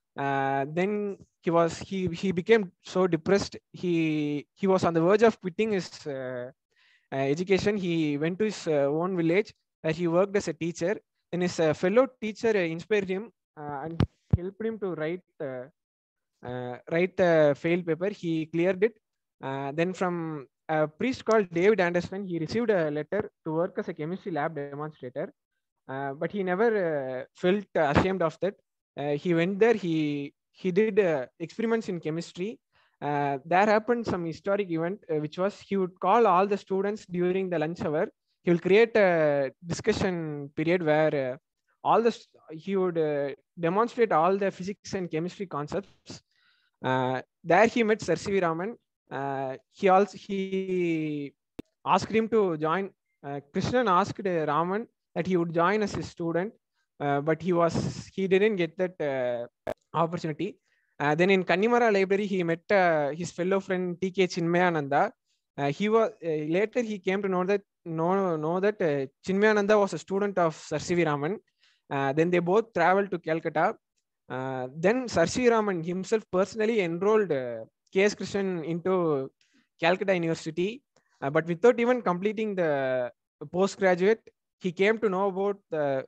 Uh, then he was he he became so depressed. He he was on the verge of quitting his uh, uh, education. He went to his uh, own village where he worked as a teacher. And his uh, fellow teacher uh, inspired him uh, and helped him to write uh, uh, write the failed paper. He cleared it. Uh, then from a priest called David Anderson, he received a letter to work as a chemistry lab demonstrator. Uh, but he never uh, felt ashamed of that. Uh, he went there. He he did uh, experiments in chemistry. Uh, there happened some historic event, uh, which was he would call all the students during the lunch hour. He will create a discussion period where uh, all the he would uh, demonstrate all the physics and chemistry concepts. Uh, there he met Sir C V Raman. Uh, he also he asked him to join. Uh, Krishnan asked uh, Raman that he would join as his student, uh, but he was he didn't get that uh, opportunity. Uh, then in Kannimara Library, he met uh, his fellow friend T K Chinmayananda. Uh, he was uh, later he came to know that know, know that uh, Chinmayananda was a student of Sir C V Raman. Uh, then they both traveled to Calcutta. Uh, then Sir C V Raman himself personally enrolled uh, K S Krishnan into Calcutta University, uh, but without even completing the postgraduate, he came to know about the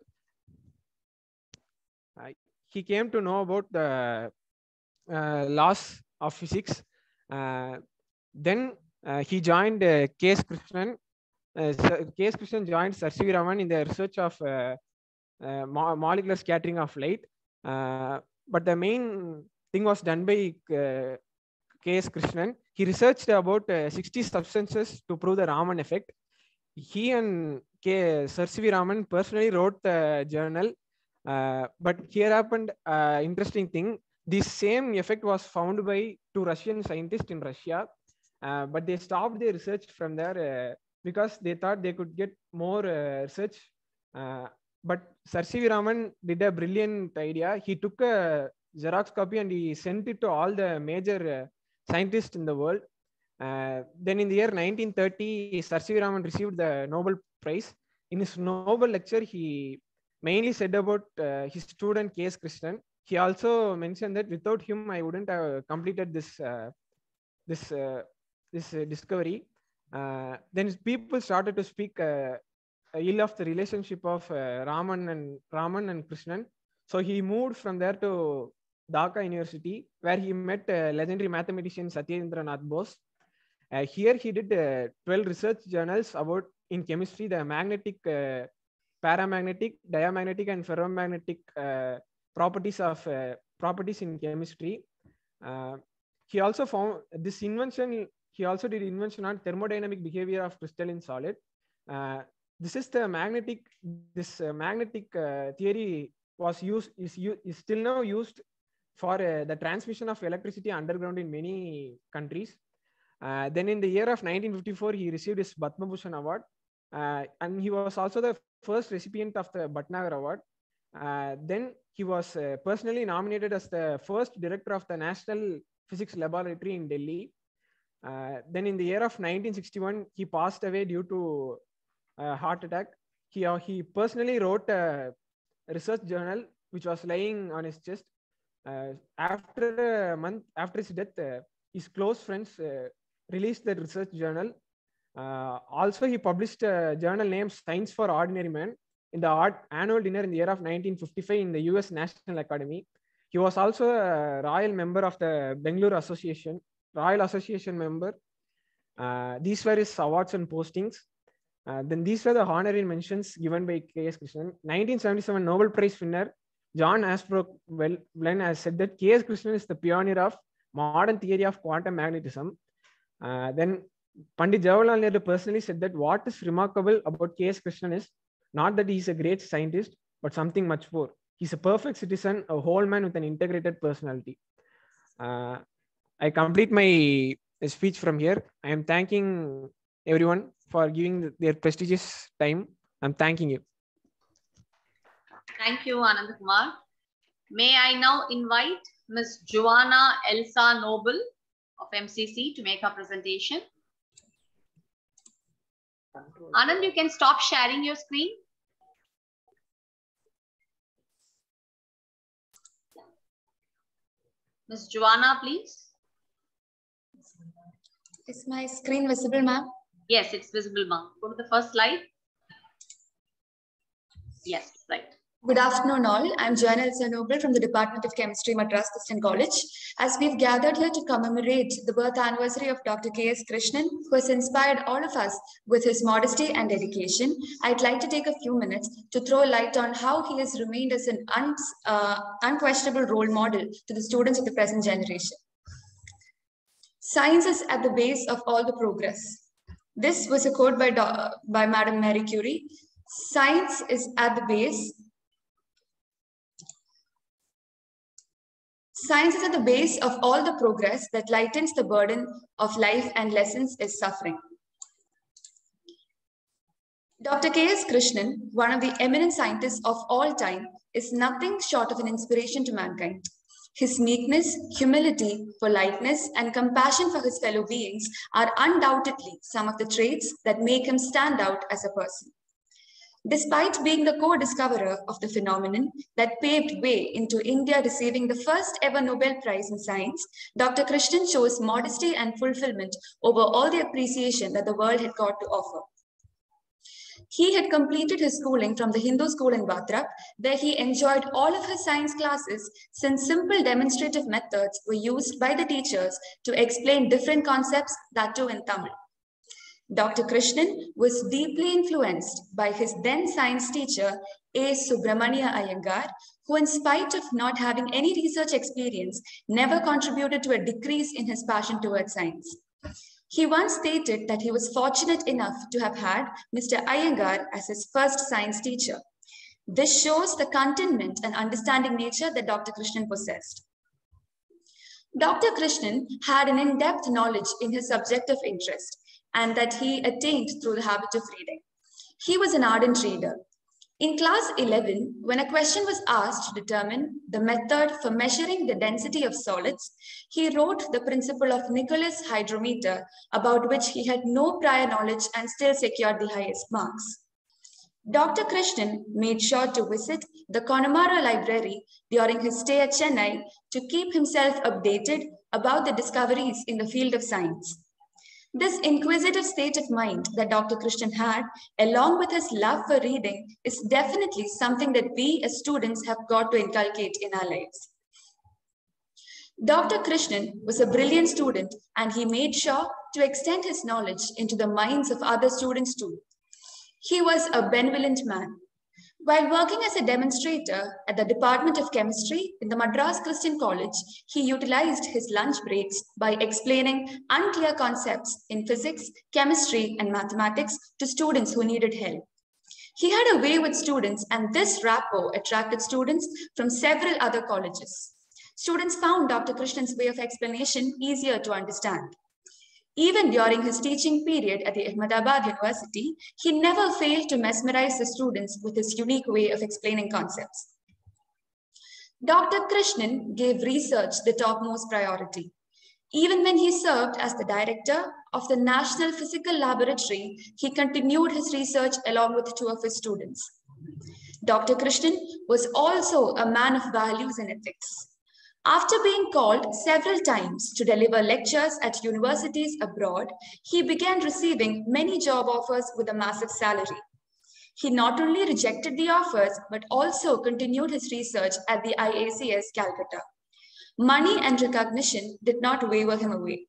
uh, he came to know about the uh, laws of physics. Uh, then uh, he joined uh, K S Krishnan. Uh, K S Krishnan joined Sir C V Raman in the research of uh, uh, mo molecular scattering of light. Uh, but the main thing was done by uh, K S Krishnan. He researched about uh, sixty substances to prove the Raman effect. He and K. Sir C V Raman personally wrote the journal. Uh, but here happened uh, interesting thing. This same effect was found by two Russian scientists in Russia, uh, but they stopped their research from there uh, because they thought they could get more uh, research. Uh, but Sir C V Raman did a brilliant idea. He took a Xerox copy and he sent it to all the major uh, scientists in the world. Uh, then in the year nineteen thirty, Sir C V Raman received the Nobel Prize. In his Nobel lecture, he mainly said about uh, his student K S Krishnan. He also mentioned that without him, I wouldn't have completed this uh, this uh, this uh, discovery. Uh, then people started to speak uh, ill of the relationship of uh, Raman and Raman and Krishnan. So he moved from there to Dhaka University, where he met uh, legendary mathematician Satyendranath Bose. Uh, here he did uh, twelve research journals about in chemistry the magnetic, uh, paramagnetic, diamagnetic, and ferromagnetic uh, properties of uh, properties in chemistry. Uh, he also found this invention. He also did invention on thermodynamic behavior of crystalline solid. Uh, this is the magnetic. This uh, magnetic uh, theory was used is is still now used for uh, the transmission of electricity underground in many countries. Uh, then in the year of nineteen fifty-four, he received his Padma Bhushan Award, uh, and he was also the first recipient of the Bhatnagar Award. Uh, then he was uh, personally nominated as the first director of the National Physics Laboratory in Delhi. Uh, then in the year of nineteen sixty-one, he passed away due to a heart attack. He, uh, he personally wrote a research journal which was lying on his chest. Uh, after a month after his death, uh, his close friends uh, released the research journal. Uh, also, he published a journal named Science for Ordinary Man in the art annual dinner in the year of nineteen fifty-five in the U S National Academy. He was also a royal member of the Bangalore Association, Royal Association member. Uh, these were his awards and postings. Uh, then these were the honorary mentions given by K S Krishnan. nineteen seventy-seven Nobel Prize winner John Asbrook Wells has said that K S Krishnan is the pioneer of modern theory of quantum magnetism. Uh, then Pandit Jawaharlal Nehru personally said that what is remarkable about K S Krishnan is not that he is a great scientist, but something much more. He's a perfect citizen, a whole man with an integrated personality. Uh, I complete my speech from here. I am thanking everyone for giving their prestigious time. I'm thanking you. Thank you, Anand Kumar. May I now invite Miz Joanna Elsa Noble of M C C to make her presentation. Anand, you can stop sharing your screen. Miz Joanna, please. Is my screen visible, ma'am? Yes, it's visible, ma'am. Go to the first slide. Yes, right. Good afternoon, all. I'm Joanna Elsa Noble from the Department of Chemistry, Madras Christian College. As we've gathered here to commemorate the birth anniversary of Doctor K S Krishnan, who has inspired all of us with his modesty and dedication, I'd like to take a few minutes to throw light on how he has remained as an un uh, unquestionable role model to the students of the present generation. Science is at the base of all the progress. This was a quote by, by Madam Marie Curie. Science is at the base Science is at the base of all the progress that lightens the burden of life and lessens its suffering. Doctor K S Krishnan, one of the eminent scientists of all time, is nothing short of an inspiration to mankind. His meekness, humility, politeness, and compassion for his fellow beings are undoubtedly some of the traits that make him stand out as a person. Despite being the co-discoverer of the phenomenon that paved way into India receiving the first ever Nobel Prize in Science, Doctor Krishnan shows modesty and fulfillment over all the appreciation that the world had got to offer. He had completed his schooling from the Hindu school in Bhadrap, where he enjoyed all of his science classes since simple demonstrative methods were used by the teachers to explain different concepts, that too in Tamil. Doctor Krishnan was deeply influenced by his then science teacher, A. Subramania Iyengar, who in spite of not having any research experience, never contributed to a decrease in his passion towards science. He once stated that he was fortunate enough to have had Mister Iyengar as his first science teacher. This shows the contentment and understanding nature that Doctor Krishnan possessed. Doctor Krishnan had an in-depth knowledge in his subject of interest, and that he attained through the habit of reading. He was an ardent reader. In class eleven, when a question was asked to determine the method for measuring the density of solids, he wrote the principle of Nicholas hydrometer, about which he had no prior knowledge and still secured the highest marks. Doctor Krishnan made sure to visit the Connemara Library during his stay at Chennai to keep himself updated about the discoveries in the field of science. This inquisitive state of mind that Doctor Krishnan had, along with his love for reading, is definitely something that we as students have got to inculcate in our lives. Doctor Krishnan was a brilliant student, and he made sure to extend his knowledge into the minds of other students too. He was a benevolent man. While working as a demonstrator at the Department of Chemistry in the Madras Christian College, he utilized his lunch breaks by explaining unclear concepts in physics, chemistry, and mathematics to students who needed help. He had a way with students, and this rapport attracted students from several other colleges. Students found Doctor Krishnan's way of explanation easier to understand. Even during his teaching period at the Ahmedabad University, he never failed to mesmerize the students with his unique way of explaining concepts. Doctor Krishnan gave research the topmost priority. Even when he served as the director of the National Physical Laboratory, he continued his research along with two of his students. Doctor Krishnan was also a man of values and ethics. After being called several times to deliver lectures at universities abroad, he began receiving many job offers with a massive salary. He not only rejected the offers, but also continued his research at the I A C S Calcutta. Money and recognition did not waver him away.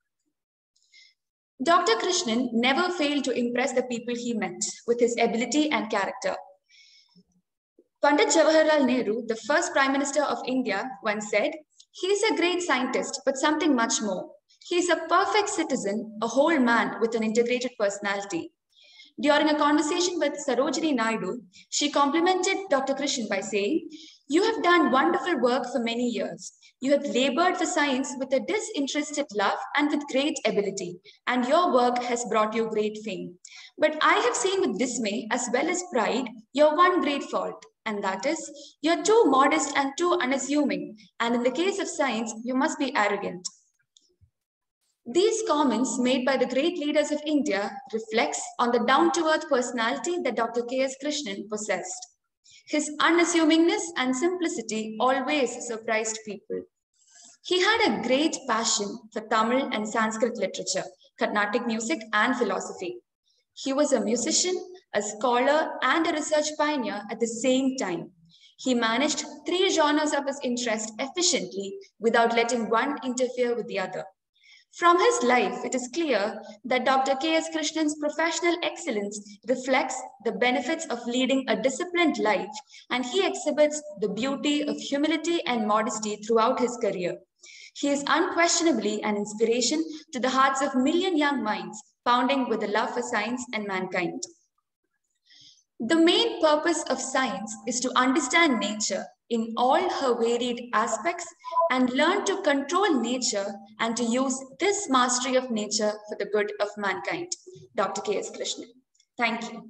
Doctor Krishnan never failed to impress the people he met with his ability and character. Pandit Jawaharlal Nehru, the first Prime Minister of India, once said, "He is a great scientist, but something much more. He is a perfect citizen, a whole man with an integrated personality." During a conversation with Sarojini Naidu, she complimented Doctor Krishnan by saying, "You have done wonderful work for many years. You have labored for science with a disinterested love and with great ability, and your work has brought you great fame. But I have seen with dismay as well as pride your one great fault, and that is, you're too modest and too unassuming, and in the case of science, you must be arrogant." These comments made by the great leaders of India reflects on the down-to-earth personality that Doctor K S Krishnan possessed. His unassumingness and simplicity always surprised people. He had a great passion for Tamil and Sanskrit literature, Carnatic music, and philosophy. He was a musician, a scholar, and a research pioneer at the same time. He managed three genres of his interest efficiently without letting one interfere with the other. From his life, it is clear that Doctor K S Krishnan's professional excellence reflects the benefits of leading a disciplined life, and he exhibits the beauty of humility and modesty throughout his career. He is unquestionably an inspiration to the hearts of million young minds, pounding with the love for science and mankind. The main purpose of science is to understand nature in all her varied aspects and learn to control nature and to use this mastery of nature for the good of mankind. Doctor K S Krishnan. Thank you.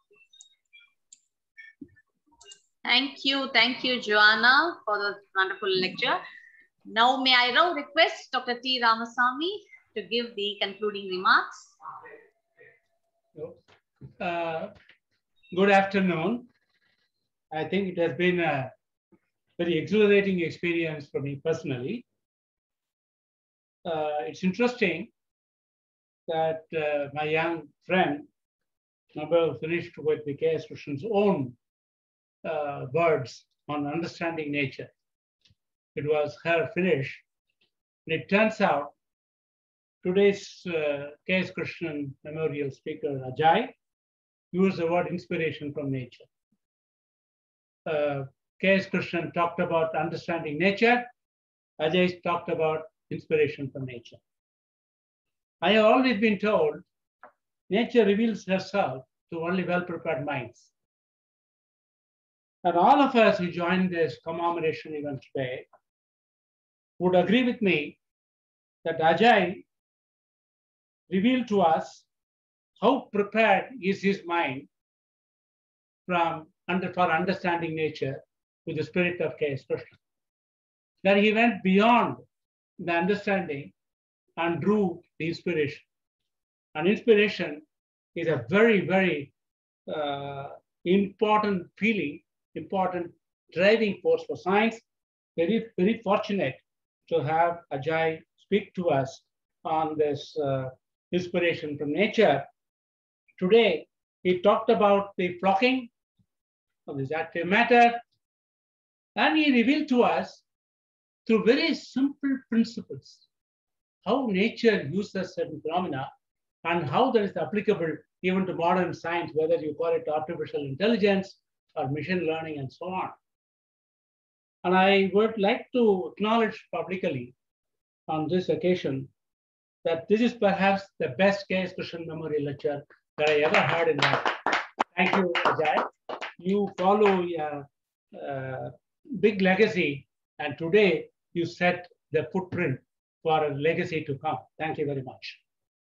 Thank you. Thank you, Joanna, for the wonderful lecture. Now, may I now request Doctor T. Ramasamy to give the concluding remarks. Uh, good afternoon. I think it has been a very exhilarating experience for me personally. Uh, it's interesting that uh, my young friend, Nobel finished with the K S Krishnan's own uh, words on understanding nature. It was her finish. And it turns out today's uh, K S Krishnan Memorial speaker, Ajay, used the word inspiration from nature. Uh, K S Krishnan talked about understanding nature. Ajay talked about inspiration from nature. I have always been told nature reveals herself to only well-prepared minds. And all of us who joined this commemoration event today would agree with me that Ajay revealed to us how prepared is his mind from under, for understanding nature with the spirit of K S Krishnan. That he went beyond the understanding and drew the inspiration. And inspiration is a very, very uh, important feeling, important driving force for science. Very, very fortunate to have Ajay speak to us on this uh, inspiration from nature. Today, he talked about the flocking of this active matter, and he revealed to us through very simple principles, how nature uses certain phenomena and how that is applicable even to modern science, whether you call it artificial intelligence or machine learning and so on. And I would like to acknowledge publicly on this occasion that this is perhaps the best K S Krishnan Memorial Lecture that I ever had in life. Thank you, Ajay. You follow a, a big legacy, and today you set the footprint for a legacy to come. Thank you very much.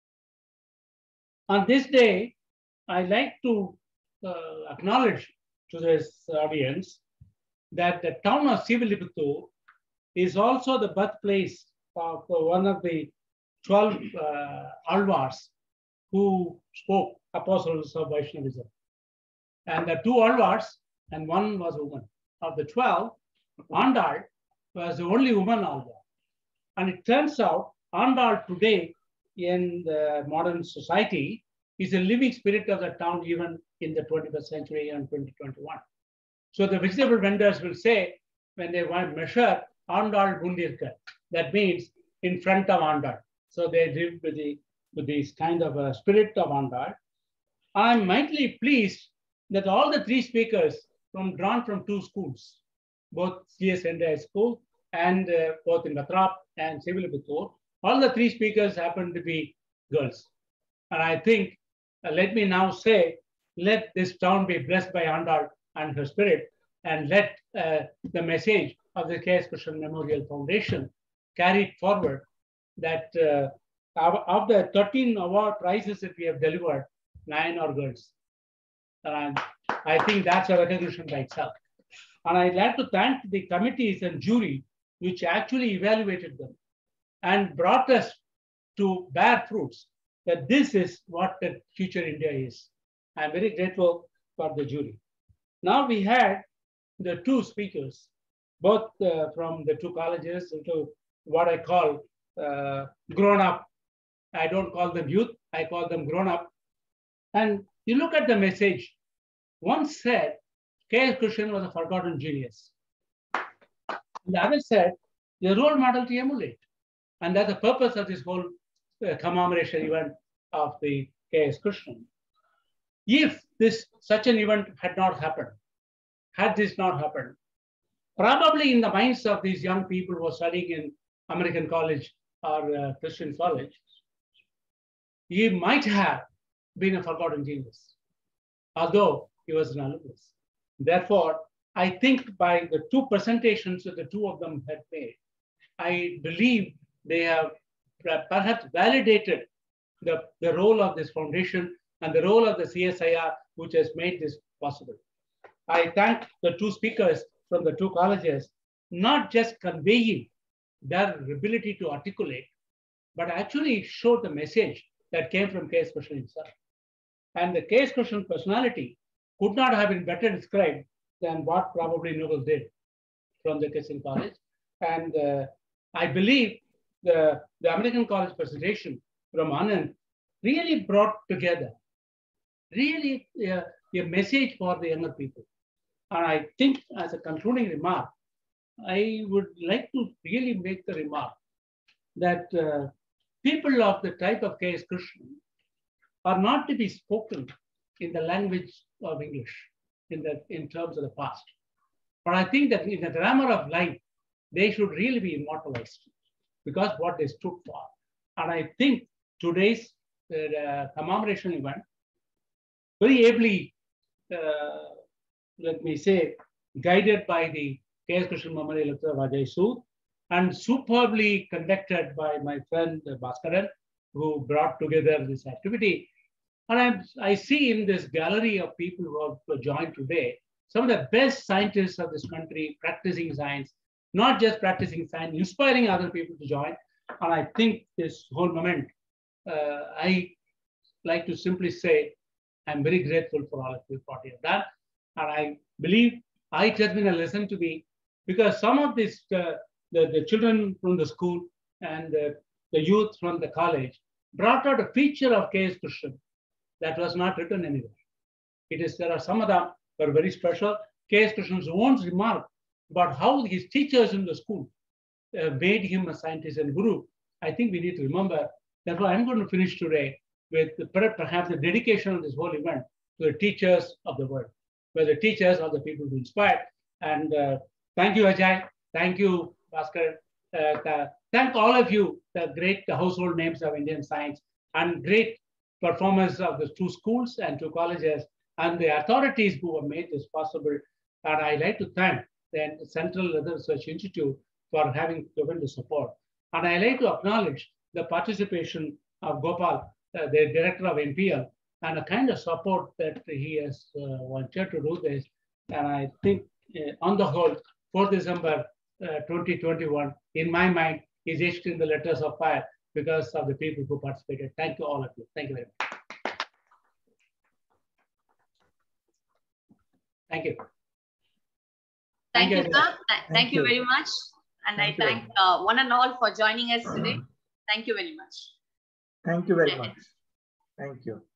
On this day, I'd like to uh, acknowledge to this audience that the town of Srivilliputturu is also the birthplace of one of the twelve uh, Alvars who spoke apostles of Vaishnavism. And the two Alvars, and one was a woman. Of the twelve, Andal was the only woman Alvar. And it turns out Andal today in the modern society is a living spirit of the town even in the twenty-first century and twenty twenty-one. So the vegetable vendors will say, when they want to measure Andal Gundirka, that means in front of Andal. So they live with, the, with this kind of a spirit of Andal. I'm mightily pleased that all the three speakers from drawn from two schools, both C S N D I school and uh, both in Vatrap and Srivilliputturu, all the three speakers happen to be girls. And I think, uh, let me now say, let this town be blessed by Andal and her spirit, and let uh, the message of the K S Krishnan Memorial Foundation carry it forward, that uh, of the thirteen award prizes that we have delivered, nine are girls. And I think that's a recognition by itself. And I'd like to thank the committees and jury which actually evaluated them and brought us to bear fruits, that this is what the future India is. I'm very grateful for the jury. Now we had the two speakers, both uh, from the two colleges into what I call uh, grown up. I don't call them youth, I call them grown up. And you look at the message. One said, K S Krishnan was a forgotten genius. The other said, a role model to emulate. And that's the purpose of this whole uh, commemoration event of the K S Krishnan. If this such an event had not happened, had this not happened, probably in the minds of these young people who are studying in American college or uh, Christian college, he might have been a forgotten genius, although he was an alumnus. Therefore, I think by the two presentations that the two of them had made, I believe they have perhaps validated the, the role of this foundation and the role of the C S I R, which has made this possible. I thank the two speakers from the two colleges, not just conveying their ability to articulate, but actually show the message that came from K S Krishnan himself. And the K S Krishnan personality could not have been better described than what probably Noble did from the Christian College. And uh, I believe the, the American College presentation from Anand really brought together really uh, a message for the younger people. And I think as a concluding remark, I would like to really make the remark that uh, people of the type of K S Krishnan are not to be spoken in the language of English in, the, in terms of the past. But I think that in the grammar of life, they should really be immortalized because what they stood for. And I think today's uh, commemoration event very ably, uh, let me say, guided by the K S Krishnan Memorial Lecture of Ajay Sood and superbly conducted by my friend uh, Bhaskaran, who brought together this activity. And I'm, I see in this gallery of people who have joined today, some of the best scientists of this country practicing science, not just practicing science, inspiring other people to join. And I think this whole moment, uh, I like to simply say, I'm very grateful for all of you for what you have done. And I believe it has been a lesson to me because some of these, uh, the, the children from the school and the, the youth from the college brought out a feature of K S Krishnan that was not written anywhere. It is, there are some of them that are very special. K S Krishnan's own remark about how his teachers in the school uh, made him a scientist and guru, I think we need to remember. Therefore, I'm going to finish today with perhaps the dedication of this whole event to the teachers of the world, where the teachers are the people who inspire. And uh, thank you, Ajay. Thank you, Bhaskar. Uh, thank all of you, the great household names of Indian science, and great performers of the two schools and two colleges, and the authorities who have made this possible. And I'd like to thank the Central Weather Research Institute for having given the support. And I'd like to acknowledge the participation of Gopal, uh, the director of N P L, and the kind of support that he has uh, wanted to do this. And I think uh, on the whole, fourth December uh, twenty twenty-one, in my mind, is etched in the letters of fire because of the people who participated. Thank you, all of you. Thank you very much. Thank Thank you. you, Thank you, sir. Th- Thank, Thank you you. very much. And Thank I you. thank uh, one and all for joining us today. Thank you very much. Thank you very much. Thank you.